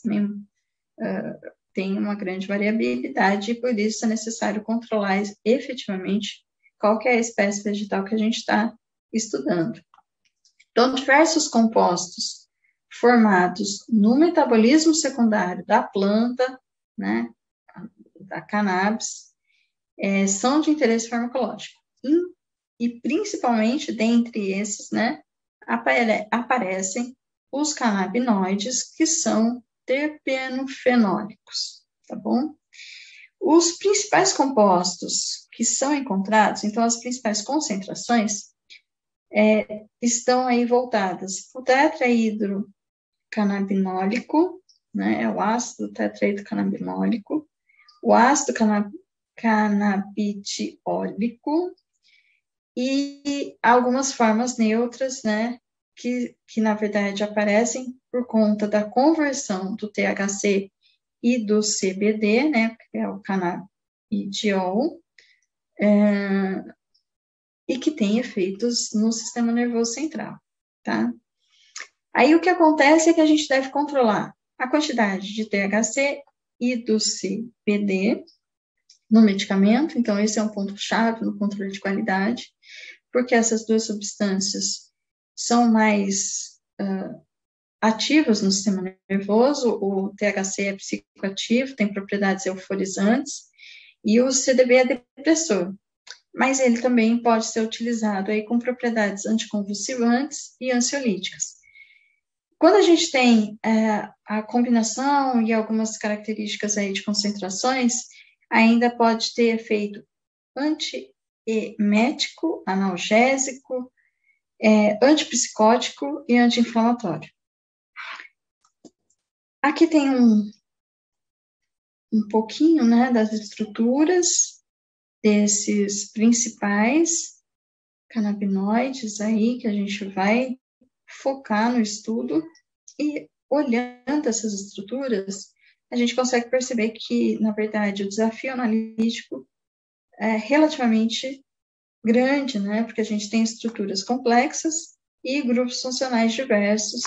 S1: têm uma grande variabilidade e por isso é necessário controlar efetivamente qual que é a espécie vegetal que a gente está estudando. Então, diversos compostos formados no metabolismo secundário da planta, né, da cannabis, são de interesse farmacológico. E principalmente dentre esses, né, aparecem os canabinoides, que são terpenofenólicos, tá bom? Os principais compostos que são encontrados, então as principais concentrações, estão aí voltadas para o tetrahidrocannabinólico, né, é o ácido tetrahidrocannabinólico, o ácido cannabidiólico e algumas formas neutras, né, que na verdade aparecem por conta da conversão do THC e do CBD, né, que é o canabidiol, e que tem efeitos no sistema nervoso central, tá? Aí o que acontece é que a gente deve controlar a quantidade de THC e do CBD no medicamento, então esse é um ponto-chave no controle de qualidade, porque essas duas substâncias são mais ativas no sistema nervoso. O THC é psicoativo, tem propriedades euforizantes, e o CBD é depressor, mas ele também pode ser utilizado aí com propriedades anticonvulsivantes e ansiolíticas. Quando a gente tem a combinação e algumas características aí de concentrações, ainda pode ter efeito antiemético, analgésico, antipsicótico e anti-inflamatório. Aqui tem um pouquinho, né, das estruturas desses principais canabinoides aí que a gente vai focar no estudo, e olhando essas estruturas, a gente consegue perceber que, na verdade, o desafio analítico é relativamente grande, né, porque a gente tem estruturas complexas e grupos funcionais diversos,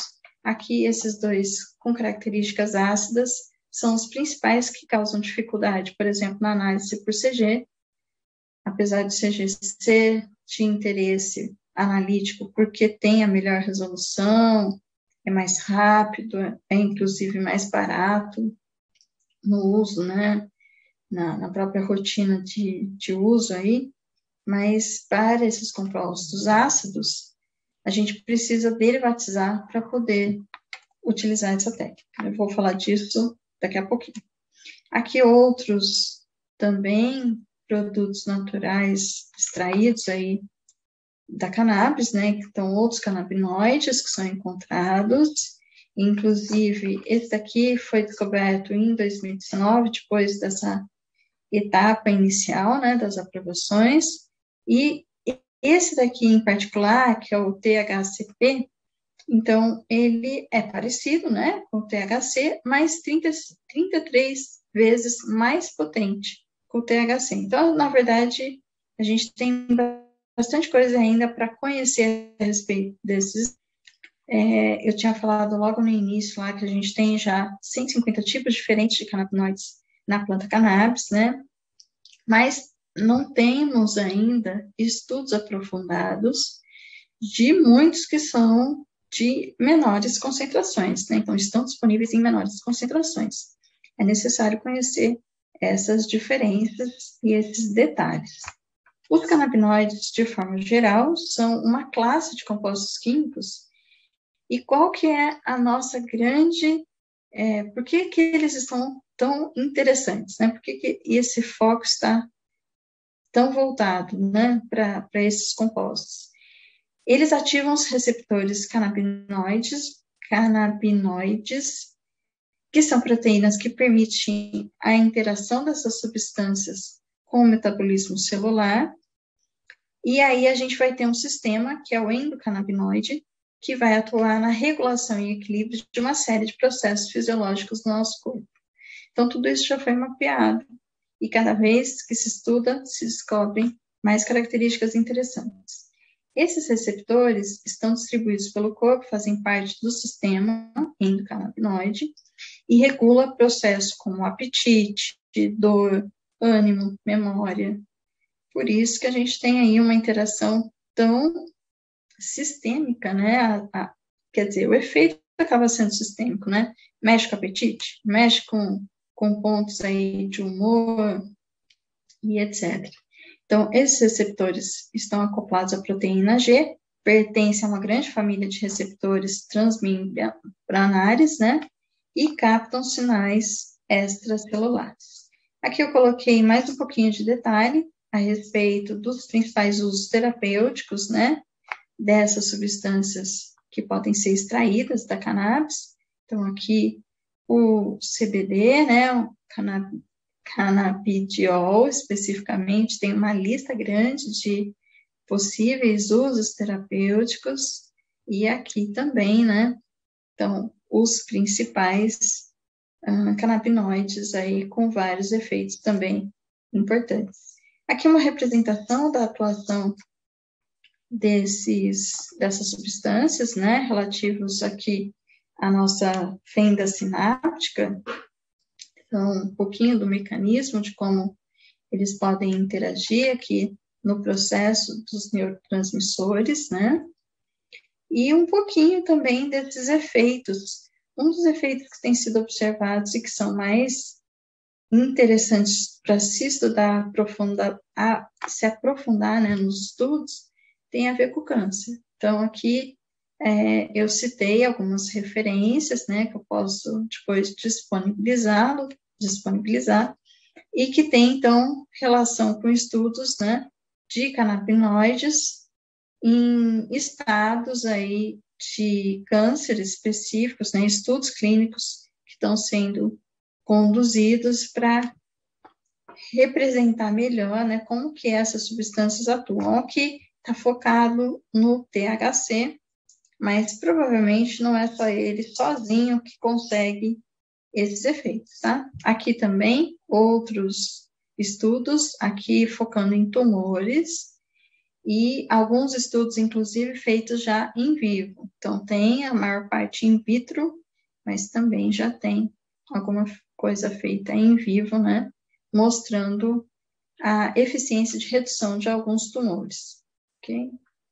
S1: Aqui, esses dois com características ácidas são os principais que causam dificuldade, por exemplo, na análise por CG, apesar de CG ser de interesse analítico, porque tem a melhor resolução, é mais rápido, é inclusive mais barato no uso, né, na própria rotina de uso aí, mas para esses compostos ácidos, a gente precisa derivatizar para poder utilizar essa técnica. Eu vou falar disso daqui a pouquinho. Aqui outros também produtos naturais extraídos aí da cannabis, né, que estão outros canabinoides que são encontrados, inclusive esse daqui foi descoberto em 2019, depois dessa etapa inicial, né, das aprovações, e esse daqui em particular, que é o THCP, então ele é parecido, né, com o THC, mas 33 vezes mais potente que o THC. Então, na verdade, a gente tem bastante coisa ainda para conhecer a respeito desses. Eu tinha falado logo no início lá que a gente tem já 150 tipos diferentes de canabinoides na planta cannabis, né? Mas não temos ainda estudos aprofundados de muitos que são de menores concentrações, né? Então, estão disponíveis em menores concentrações. É necessário conhecer essas diferenças e esses detalhes. Os canabinoides, de forma geral, são uma classe de compostos químicos. E qual que é a nossa grande... por que que eles estão tão interessantes, né? Por que esse foco está tão voltado, né, para esses compostos? Eles ativam os receptores canabinoides, que são proteínas que permitem a interação dessas substâncias com o metabolismo celular, e aí a gente vai ter um sistema, que é o endocannabinoide, que vai atuar na regulação e equilíbrio de uma série de processos fisiológicos do nosso corpo. Então, tudo isso já foi mapeado, e cada vez que se estuda, se descobrem mais características interessantes. Esses receptores estão distribuídos pelo corpo, fazem parte do sistema endocannabinoide e regula processos como apetite, dor, ânimo, memória. Por isso que a gente tem aí uma interação tão sistêmica, né? Quer dizer, o efeito acaba sendo sistêmico, né? Mexe com o apetite, mexe com pontos aí de humor e etc. Então, esses receptores estão acoplados à proteína G, pertencem a uma grande família de receptores transmembranares, né? E captam sinais extracelulares. Aqui eu coloquei mais um pouquinho de detalhe a respeito dos principais usos terapêuticos, né? Dessas substâncias que podem ser extraídas da cannabis. Então, aqui o CBD, né? O canabidiol, especificamente, tem uma lista grande de possíveis usos terapêuticos, e aqui também, né, então, os principais canabinoides aí com vários efeitos também importantes. Aqui uma representação da atuação dessas substâncias, né, relativos aqui à nossa fenda sináptica. Então, um pouquinho do mecanismo de como eles podem interagir aqui no processo dos neurotransmissores, né? E um pouquinho também desses efeitos. Um dos efeitos que têm sido observados e que são mais interessantes para se estudar, se aprofundar, né, nos estudos, tem a ver com o câncer. Então, aqui eu citei algumas referências, né, que eu posso depois disponibilizar, e que tem, então, relação com estudos, né, de canabinoides em estados aí de câncer específicos, né, estudos clínicos que estão sendo conduzidos para representar melhor, né, como que essas substâncias atuam. Aqui está focado no THC, mas provavelmente não é só ele sozinho que consegue esses efeitos, tá? Aqui também outros estudos, aqui focando em tumores, e alguns estudos, inclusive, feitos já em vivo. Então, tem a maior parte in vitro, mas também já tem alguma coisa feita em vivo, né, mostrando a eficiência de redução de alguns tumores, ok?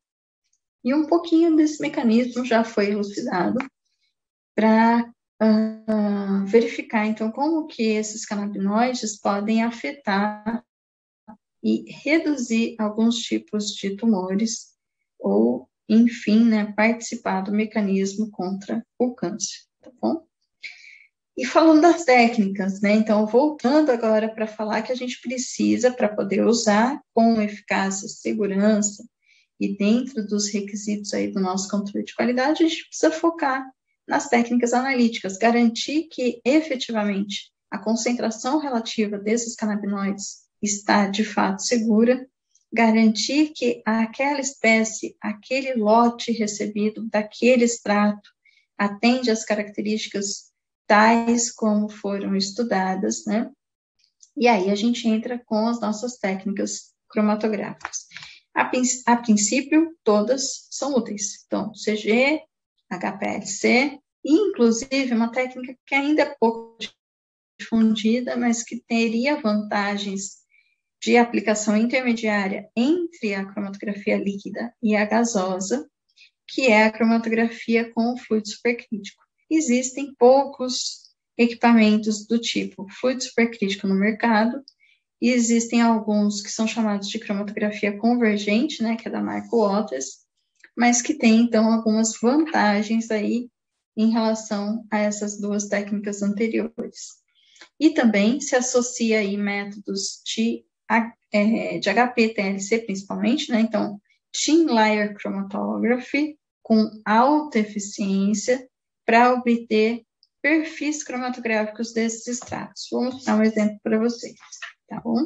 S1: E um pouquinho desse mecanismo já foi elucidado para verificar, então, como que esses canabinoides podem afetar e reduzir alguns tipos de tumores ou, enfim, né, participar do mecanismo contra o câncer, tá bom? E falando das técnicas, né, então, voltando agora para falar que a gente precisa, para poder usar com eficácia, segurança e dentro dos requisitos aí do nosso controle de qualidade, a gente precisa focar nas técnicas analíticas, garantir que efetivamente a concentração relativa desses canabinoides está de fato segura, garantir que aquela espécie, aquele lote recebido daquele extrato atende às características tais como foram estudadas, né? E aí a gente entra com as nossas técnicas cromatográficas. A princípio, todas são úteis. Então, CG, HPLC, e inclusive uma técnica que ainda é pouco difundida, mas que teria vantagens de aplicação intermediária entre a cromatografia líquida e a gasosa, que é a cromatografia com fluido supercrítico. Existem poucos equipamentos do tipo fluido supercrítico no mercado, e existem alguns que são chamados de cromatografia convergente, né, que é da marca Waters, mas que tem, então, algumas vantagens aí em relação a essas duas técnicas anteriores. E também se associa aí métodos de HPLC, principalmente, né, então, Thin Layer Chromatography, com alta eficiência, para obter perfis cromatográficos desses extratos. Vou mostrar um exemplo para vocês, tá bom?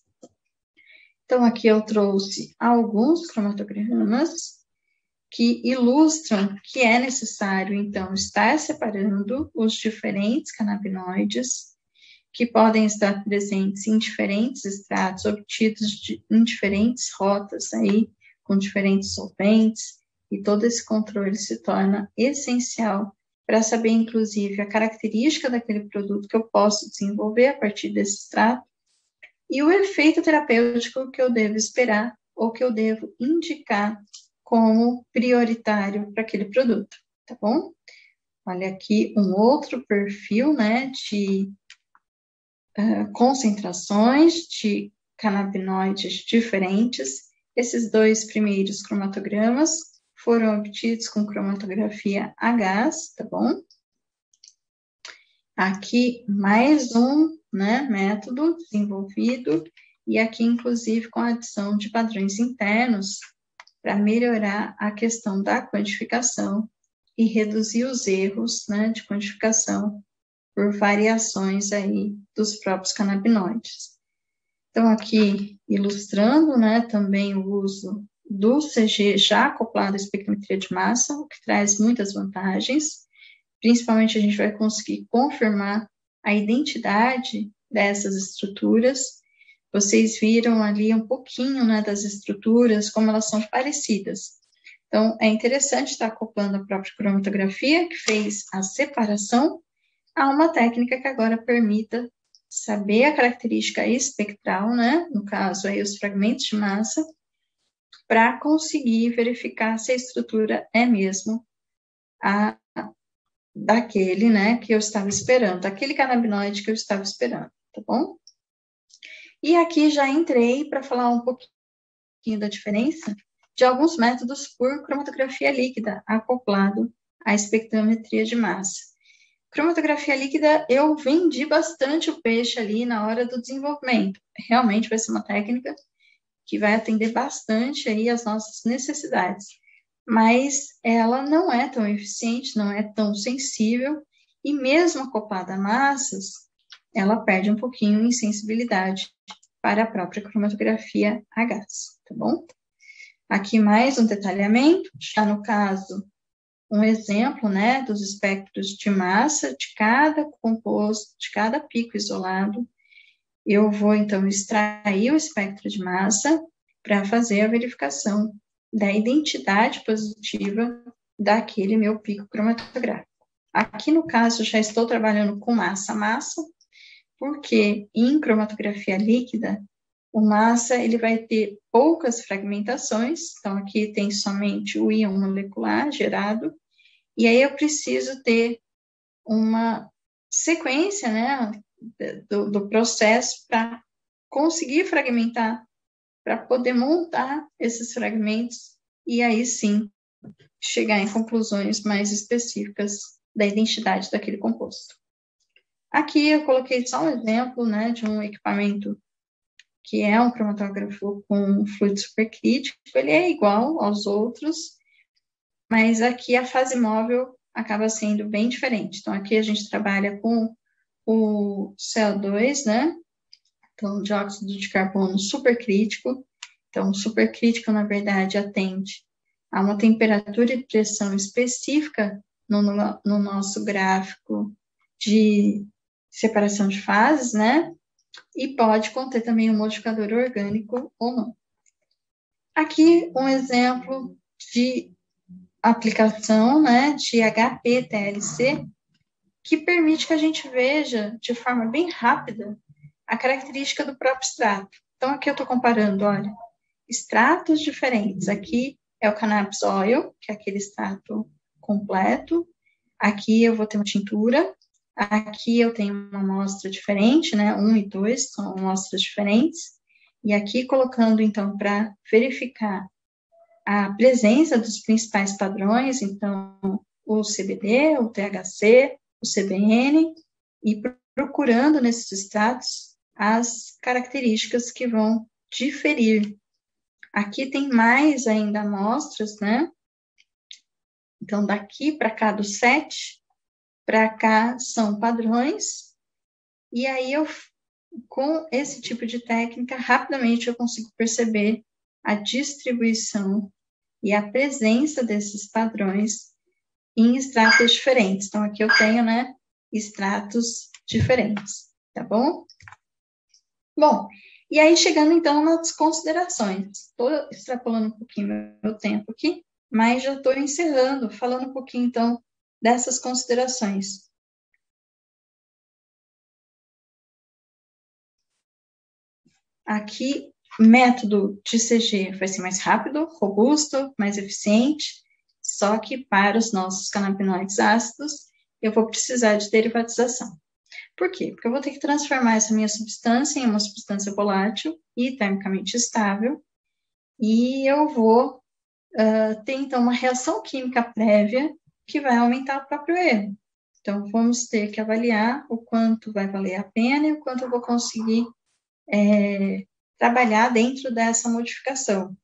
S1: Então, aqui eu trouxe alguns cromatogramas que ilustram que é necessário, então, estar separando os diferentes canabinoides que podem estar presentes em diferentes extratos, obtidos em diferentes rotas aí, com diferentes solventes, e todo esse controle se torna essencial para saber, inclusive, a característica daquele produto que eu posso desenvolver a partir desse extrato e o efeito terapêutico que eu devo esperar ou que eu devo indicar como prioritário para aquele produto, tá bom? Olha aqui um outro perfil, né, de concentrações de canabinoides diferentes. Esses dois primeiros cromatogramas foram obtidos com cromatografia a gás, tá bom? Aqui mais um, né, método desenvolvido, e aqui inclusive com a adição de padrões internos para melhorar a questão da quantificação e reduzir os erros, né, de quantificação por variações aí dos próprios canabinoides. Então, aqui ilustrando, né, também o uso do CG já acoplado à espectrometria de massa, o que traz muitas vantagens. Principalmente, a gente vai conseguir confirmar a identidade dessas estruturas. Vocês viram ali um pouquinho, né, das estruturas, como elas são parecidas. Então, é interessante estar acoplando a própria cromatografia, que fez a separação, a uma técnica que agora permita saber a característica espectral, né, no caso aí os fragmentos de massa, para conseguir verificar se a estrutura é mesmo a daquele, né, que eu estava esperando, daquele canabinoide que eu estava esperando, tá bom? E aqui já entrei para falar um pouquinho da diferença de alguns métodos por cromatografia líquida acoplado à espectrometria de massa. Cromatografia líquida, eu vendi bastante o peixe ali na hora do desenvolvimento. Realmente vai ser uma técnica que vai atender bastante aí as nossas necessidades. Mas ela não é tão eficiente, não é tão sensível, e mesmo acoplada a massas, ela perde um pouquinho em sensibilidade para a própria cromatografia a gás, tá bom? Aqui mais um detalhamento, já no caso, um exemplo, né, dos espectros de massa de cada composto, de cada pico isolado. Eu vou, então, extrair o espectro de massa para fazer a verificação da identidade positiva daquele meu pico cromatográfico. Aqui, no caso, já estou trabalhando com massa-massa, porque em cromatografia líquida, o massa ele vai ter poucas fragmentações, então aqui tem somente o íon molecular gerado, e aí eu preciso ter uma sequência, né, do processo para conseguir fragmentar, para poder montar esses fragmentos e aí sim chegar em conclusões mais específicas da identidade daquele composto. Aqui eu coloquei só um exemplo, né, de um equipamento que é um cromatógrafo com fluido supercrítico, ele é igual aos outros, mas aqui a fase móvel acaba sendo bem diferente. Então, aqui a gente trabalha com o CO2, né? Então, dióxido de carbono supercrítico. Então, supercrítico, na verdade, atende a uma temperatura e pressão específica no nosso gráfico de separação de fases, né? E pode conter também um modificador orgânico ou não. Aqui, um exemplo de aplicação, né, de HPTLC, que permite que a gente veja de forma bem rápida a característica do próprio extrato. Então, aqui eu estou comparando, olha, extratos diferentes. Aqui é o cannabis oil, que é aquele extrato completo. Aqui eu vou ter uma tintura. Aqui eu tenho uma amostra diferente, né? 1 e 2 são amostras diferentes. E aqui colocando, então, para verificar a presença dos principais padrões, então, o CBD, o THC, o CBN, e procurando nesses extratos as características que vão diferir. Aqui tem mais ainda amostras, né? Então, daqui para cá, do 7 para cá, são padrões, e aí eu, com esse tipo de técnica, rapidamente eu consigo perceber a distribuição e a presença desses padrões em extratos diferentes. Então, aqui eu tenho, né, extratos diferentes, tá bom? Bom, e aí chegando, então, nas considerações. Estou extrapolando um pouquinho meu tempo aqui, mas já estou encerrando, falando um pouquinho, então, dessas considerações. Aqui, método de CG vai ser mais rápido, robusto, mais eficiente, só que para os nossos canabinoides ácidos, eu vou precisar de derivatização. Por quê? Porque eu vou ter que transformar essa minha substância em uma substância volátil e termicamente estável, e eu vou ter, então, uma reação química prévia que vai aumentar o próprio erro. Então, vamos ter que avaliar o quanto vai valer a pena e o quanto eu vou conseguir trabalhar dentro dessa modificação.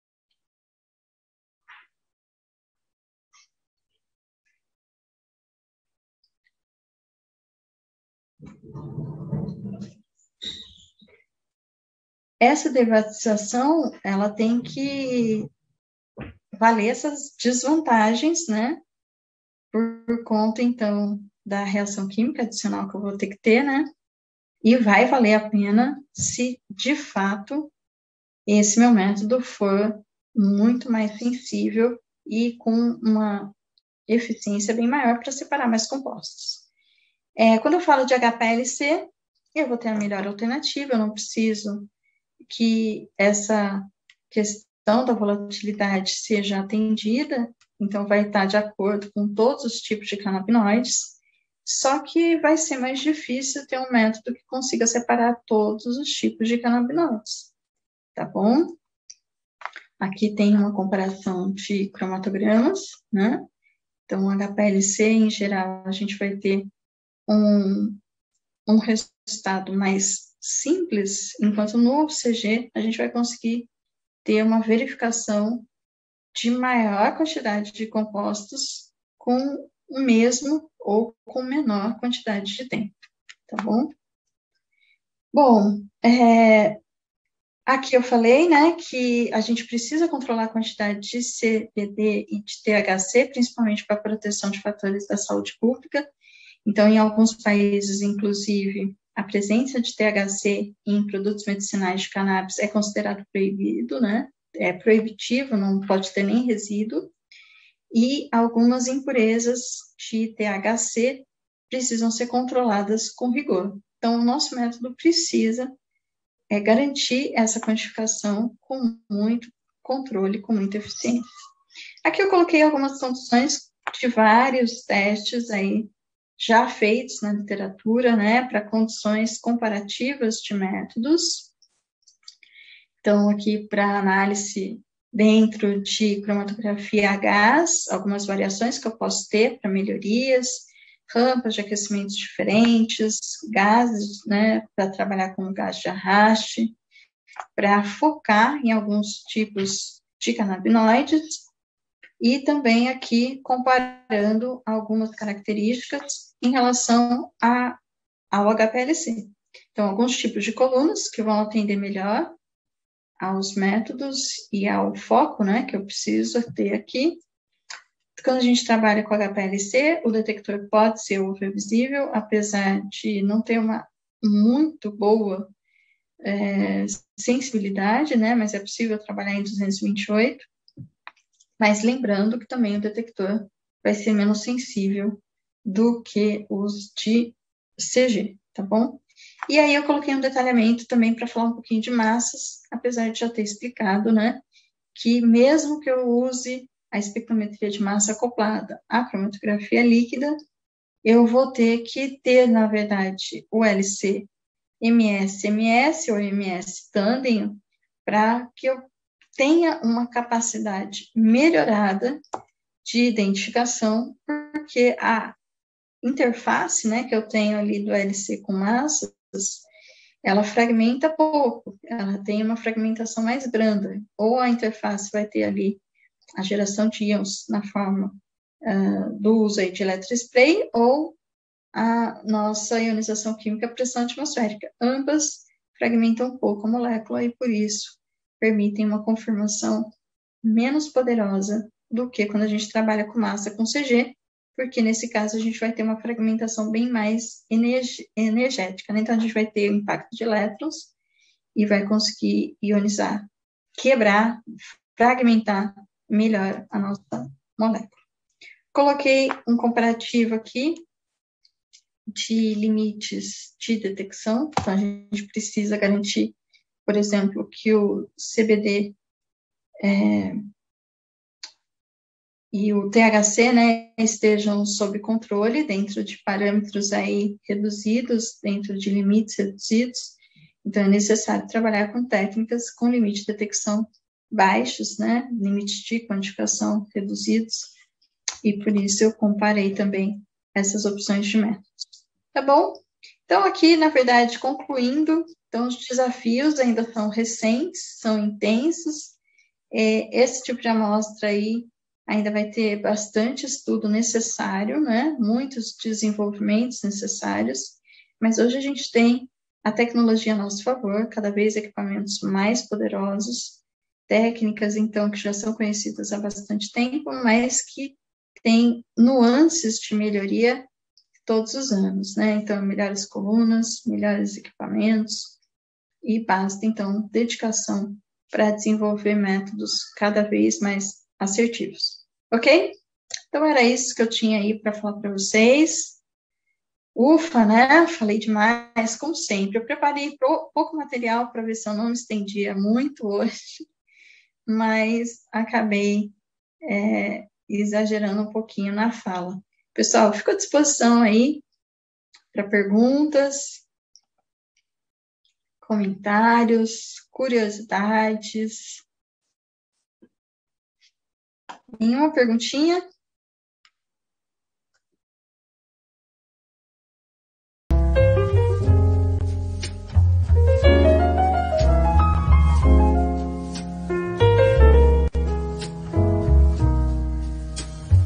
S1: Essa derivatização, ela tem que valer essas desvantagens, né? Por conta, então, da reação química adicional que eu vou ter que ter, né? E vai valer a pena se, de fato, esse meu método for muito mais sensível e com uma eficiência bem maior para separar mais compostos. Quando eu falo de HPLC, eu vou ter a melhor alternativa, eu não preciso que essa questão da volatilidade seja atendida, então vai estar de acordo com todos os tipos de canabinoides, só que vai ser mais difícil ter um método que consiga separar todos os tipos de canabinoides, tá bom? Aqui tem uma comparação de cromatogramas, né? Então, o HPLC, em geral, a gente vai ter um resultado mais simples, enquanto no CG a gente vai conseguir ter uma verificação de maior quantidade de compostos com o mesmo ou com menor quantidade de tempo, tá bom? Bom, aqui eu falei, né, que a gente precisa controlar a quantidade de CBD e de THC, principalmente para a proteção de fatores da saúde pública. Então, em alguns países, inclusive, a presença de THC em produtos medicinais de cannabis é considerado proibido, né? É proibitivo, não pode ter nem resíduo, e algumas impurezas de THC precisam ser controladas com rigor. Então, o nosso método precisa garantir essa quantificação com muito controle, com muita eficiência. Aqui eu coloquei algumas condições de vários testes aí já feitos na literatura, né, para condições comparativas de métodos. Então, aqui para análise dentro de cromatografia a gás, algumas variações que eu posso ter para melhorias, rampas de aquecimento diferentes, gases, né, para trabalhar com gás de arraste, para focar em alguns tipos de canabinoides, e também aqui comparando algumas características em relação ao HPLC. Então, alguns tipos de colunas que vão atender melhor aos métodos e ao foco, né, que eu preciso ter aqui. Quando a gente trabalha com HPLC, o detector pode ser ultravisível, apesar de não ter uma muito boa sensibilidade, né, mas é possível trabalhar em 228, mas lembrando que também o detector vai ser menos sensível do que os de CG, tá bom? E aí eu coloquei um detalhamento também para falar um pouquinho de massas, apesar de já ter explicado, né, que mesmo que eu use a espectrometria de massa acoplada à cromatografia líquida, eu vou ter que ter, na verdade, o LC MS-MS ou MS-tandem para que eu tenha uma capacidade melhorada de identificação, porque a interface, né, que eu tenho ali do LC com massas, ela fragmenta pouco, ela tem uma fragmentação mais branda, ou a interface vai ter ali a geração de íons na forma do uso aí de eletrospray, ou a nossa ionização química a pressão atmosférica. Ambas fragmentam um pouco a molécula e, por isso, permitem uma conformação menos poderosa do que quando a gente trabalha com massa com CG, porque nesse caso a gente vai ter uma fragmentação bem mais energética, né? Então a gente vai ter o impacto de elétrons e vai conseguir ionizar, quebrar, fragmentar melhor a nossa molécula. Coloquei um comparativo aqui de limites de detecção, então a gente precisa garantir, por exemplo, que o CBD e o THC, né, estejam sob controle dentro de parâmetros aí reduzidos, dentro de limites reduzidos. Então, é necessário trabalhar com técnicas com limite de detecção baixos, né, limites de quantificação reduzidos, e por isso eu comparei também essas opções de métodos. Tá bom? Então, aqui, na verdade, concluindo, então, os desafios ainda são recentes, são intensos. Esse tipo de amostra aí ainda vai ter bastante estudo necessário, né? Muitos desenvolvimentos necessários, mas hoje a gente tem a tecnologia a nosso favor, cada vez equipamentos mais poderosos, técnicas, então, que já são conhecidas há bastante tempo, mas que têm nuances de melhoria todos os anos, né? Então, melhores colunas, melhores equipamentos, e basta, então, dedicação para desenvolver métodos cada vez mais assertivos. Ok? Então, era isso que eu tinha aí para falar para vocês. Ufa, né? Falei demais, como sempre. Eu preparei pouco material para ver se eu não me estendia muito hoje, mas acabei exagerando um pouquinho na fala. Pessoal, fico à disposição aí para perguntas, comentários, curiosidades. Nenhuma perguntinha?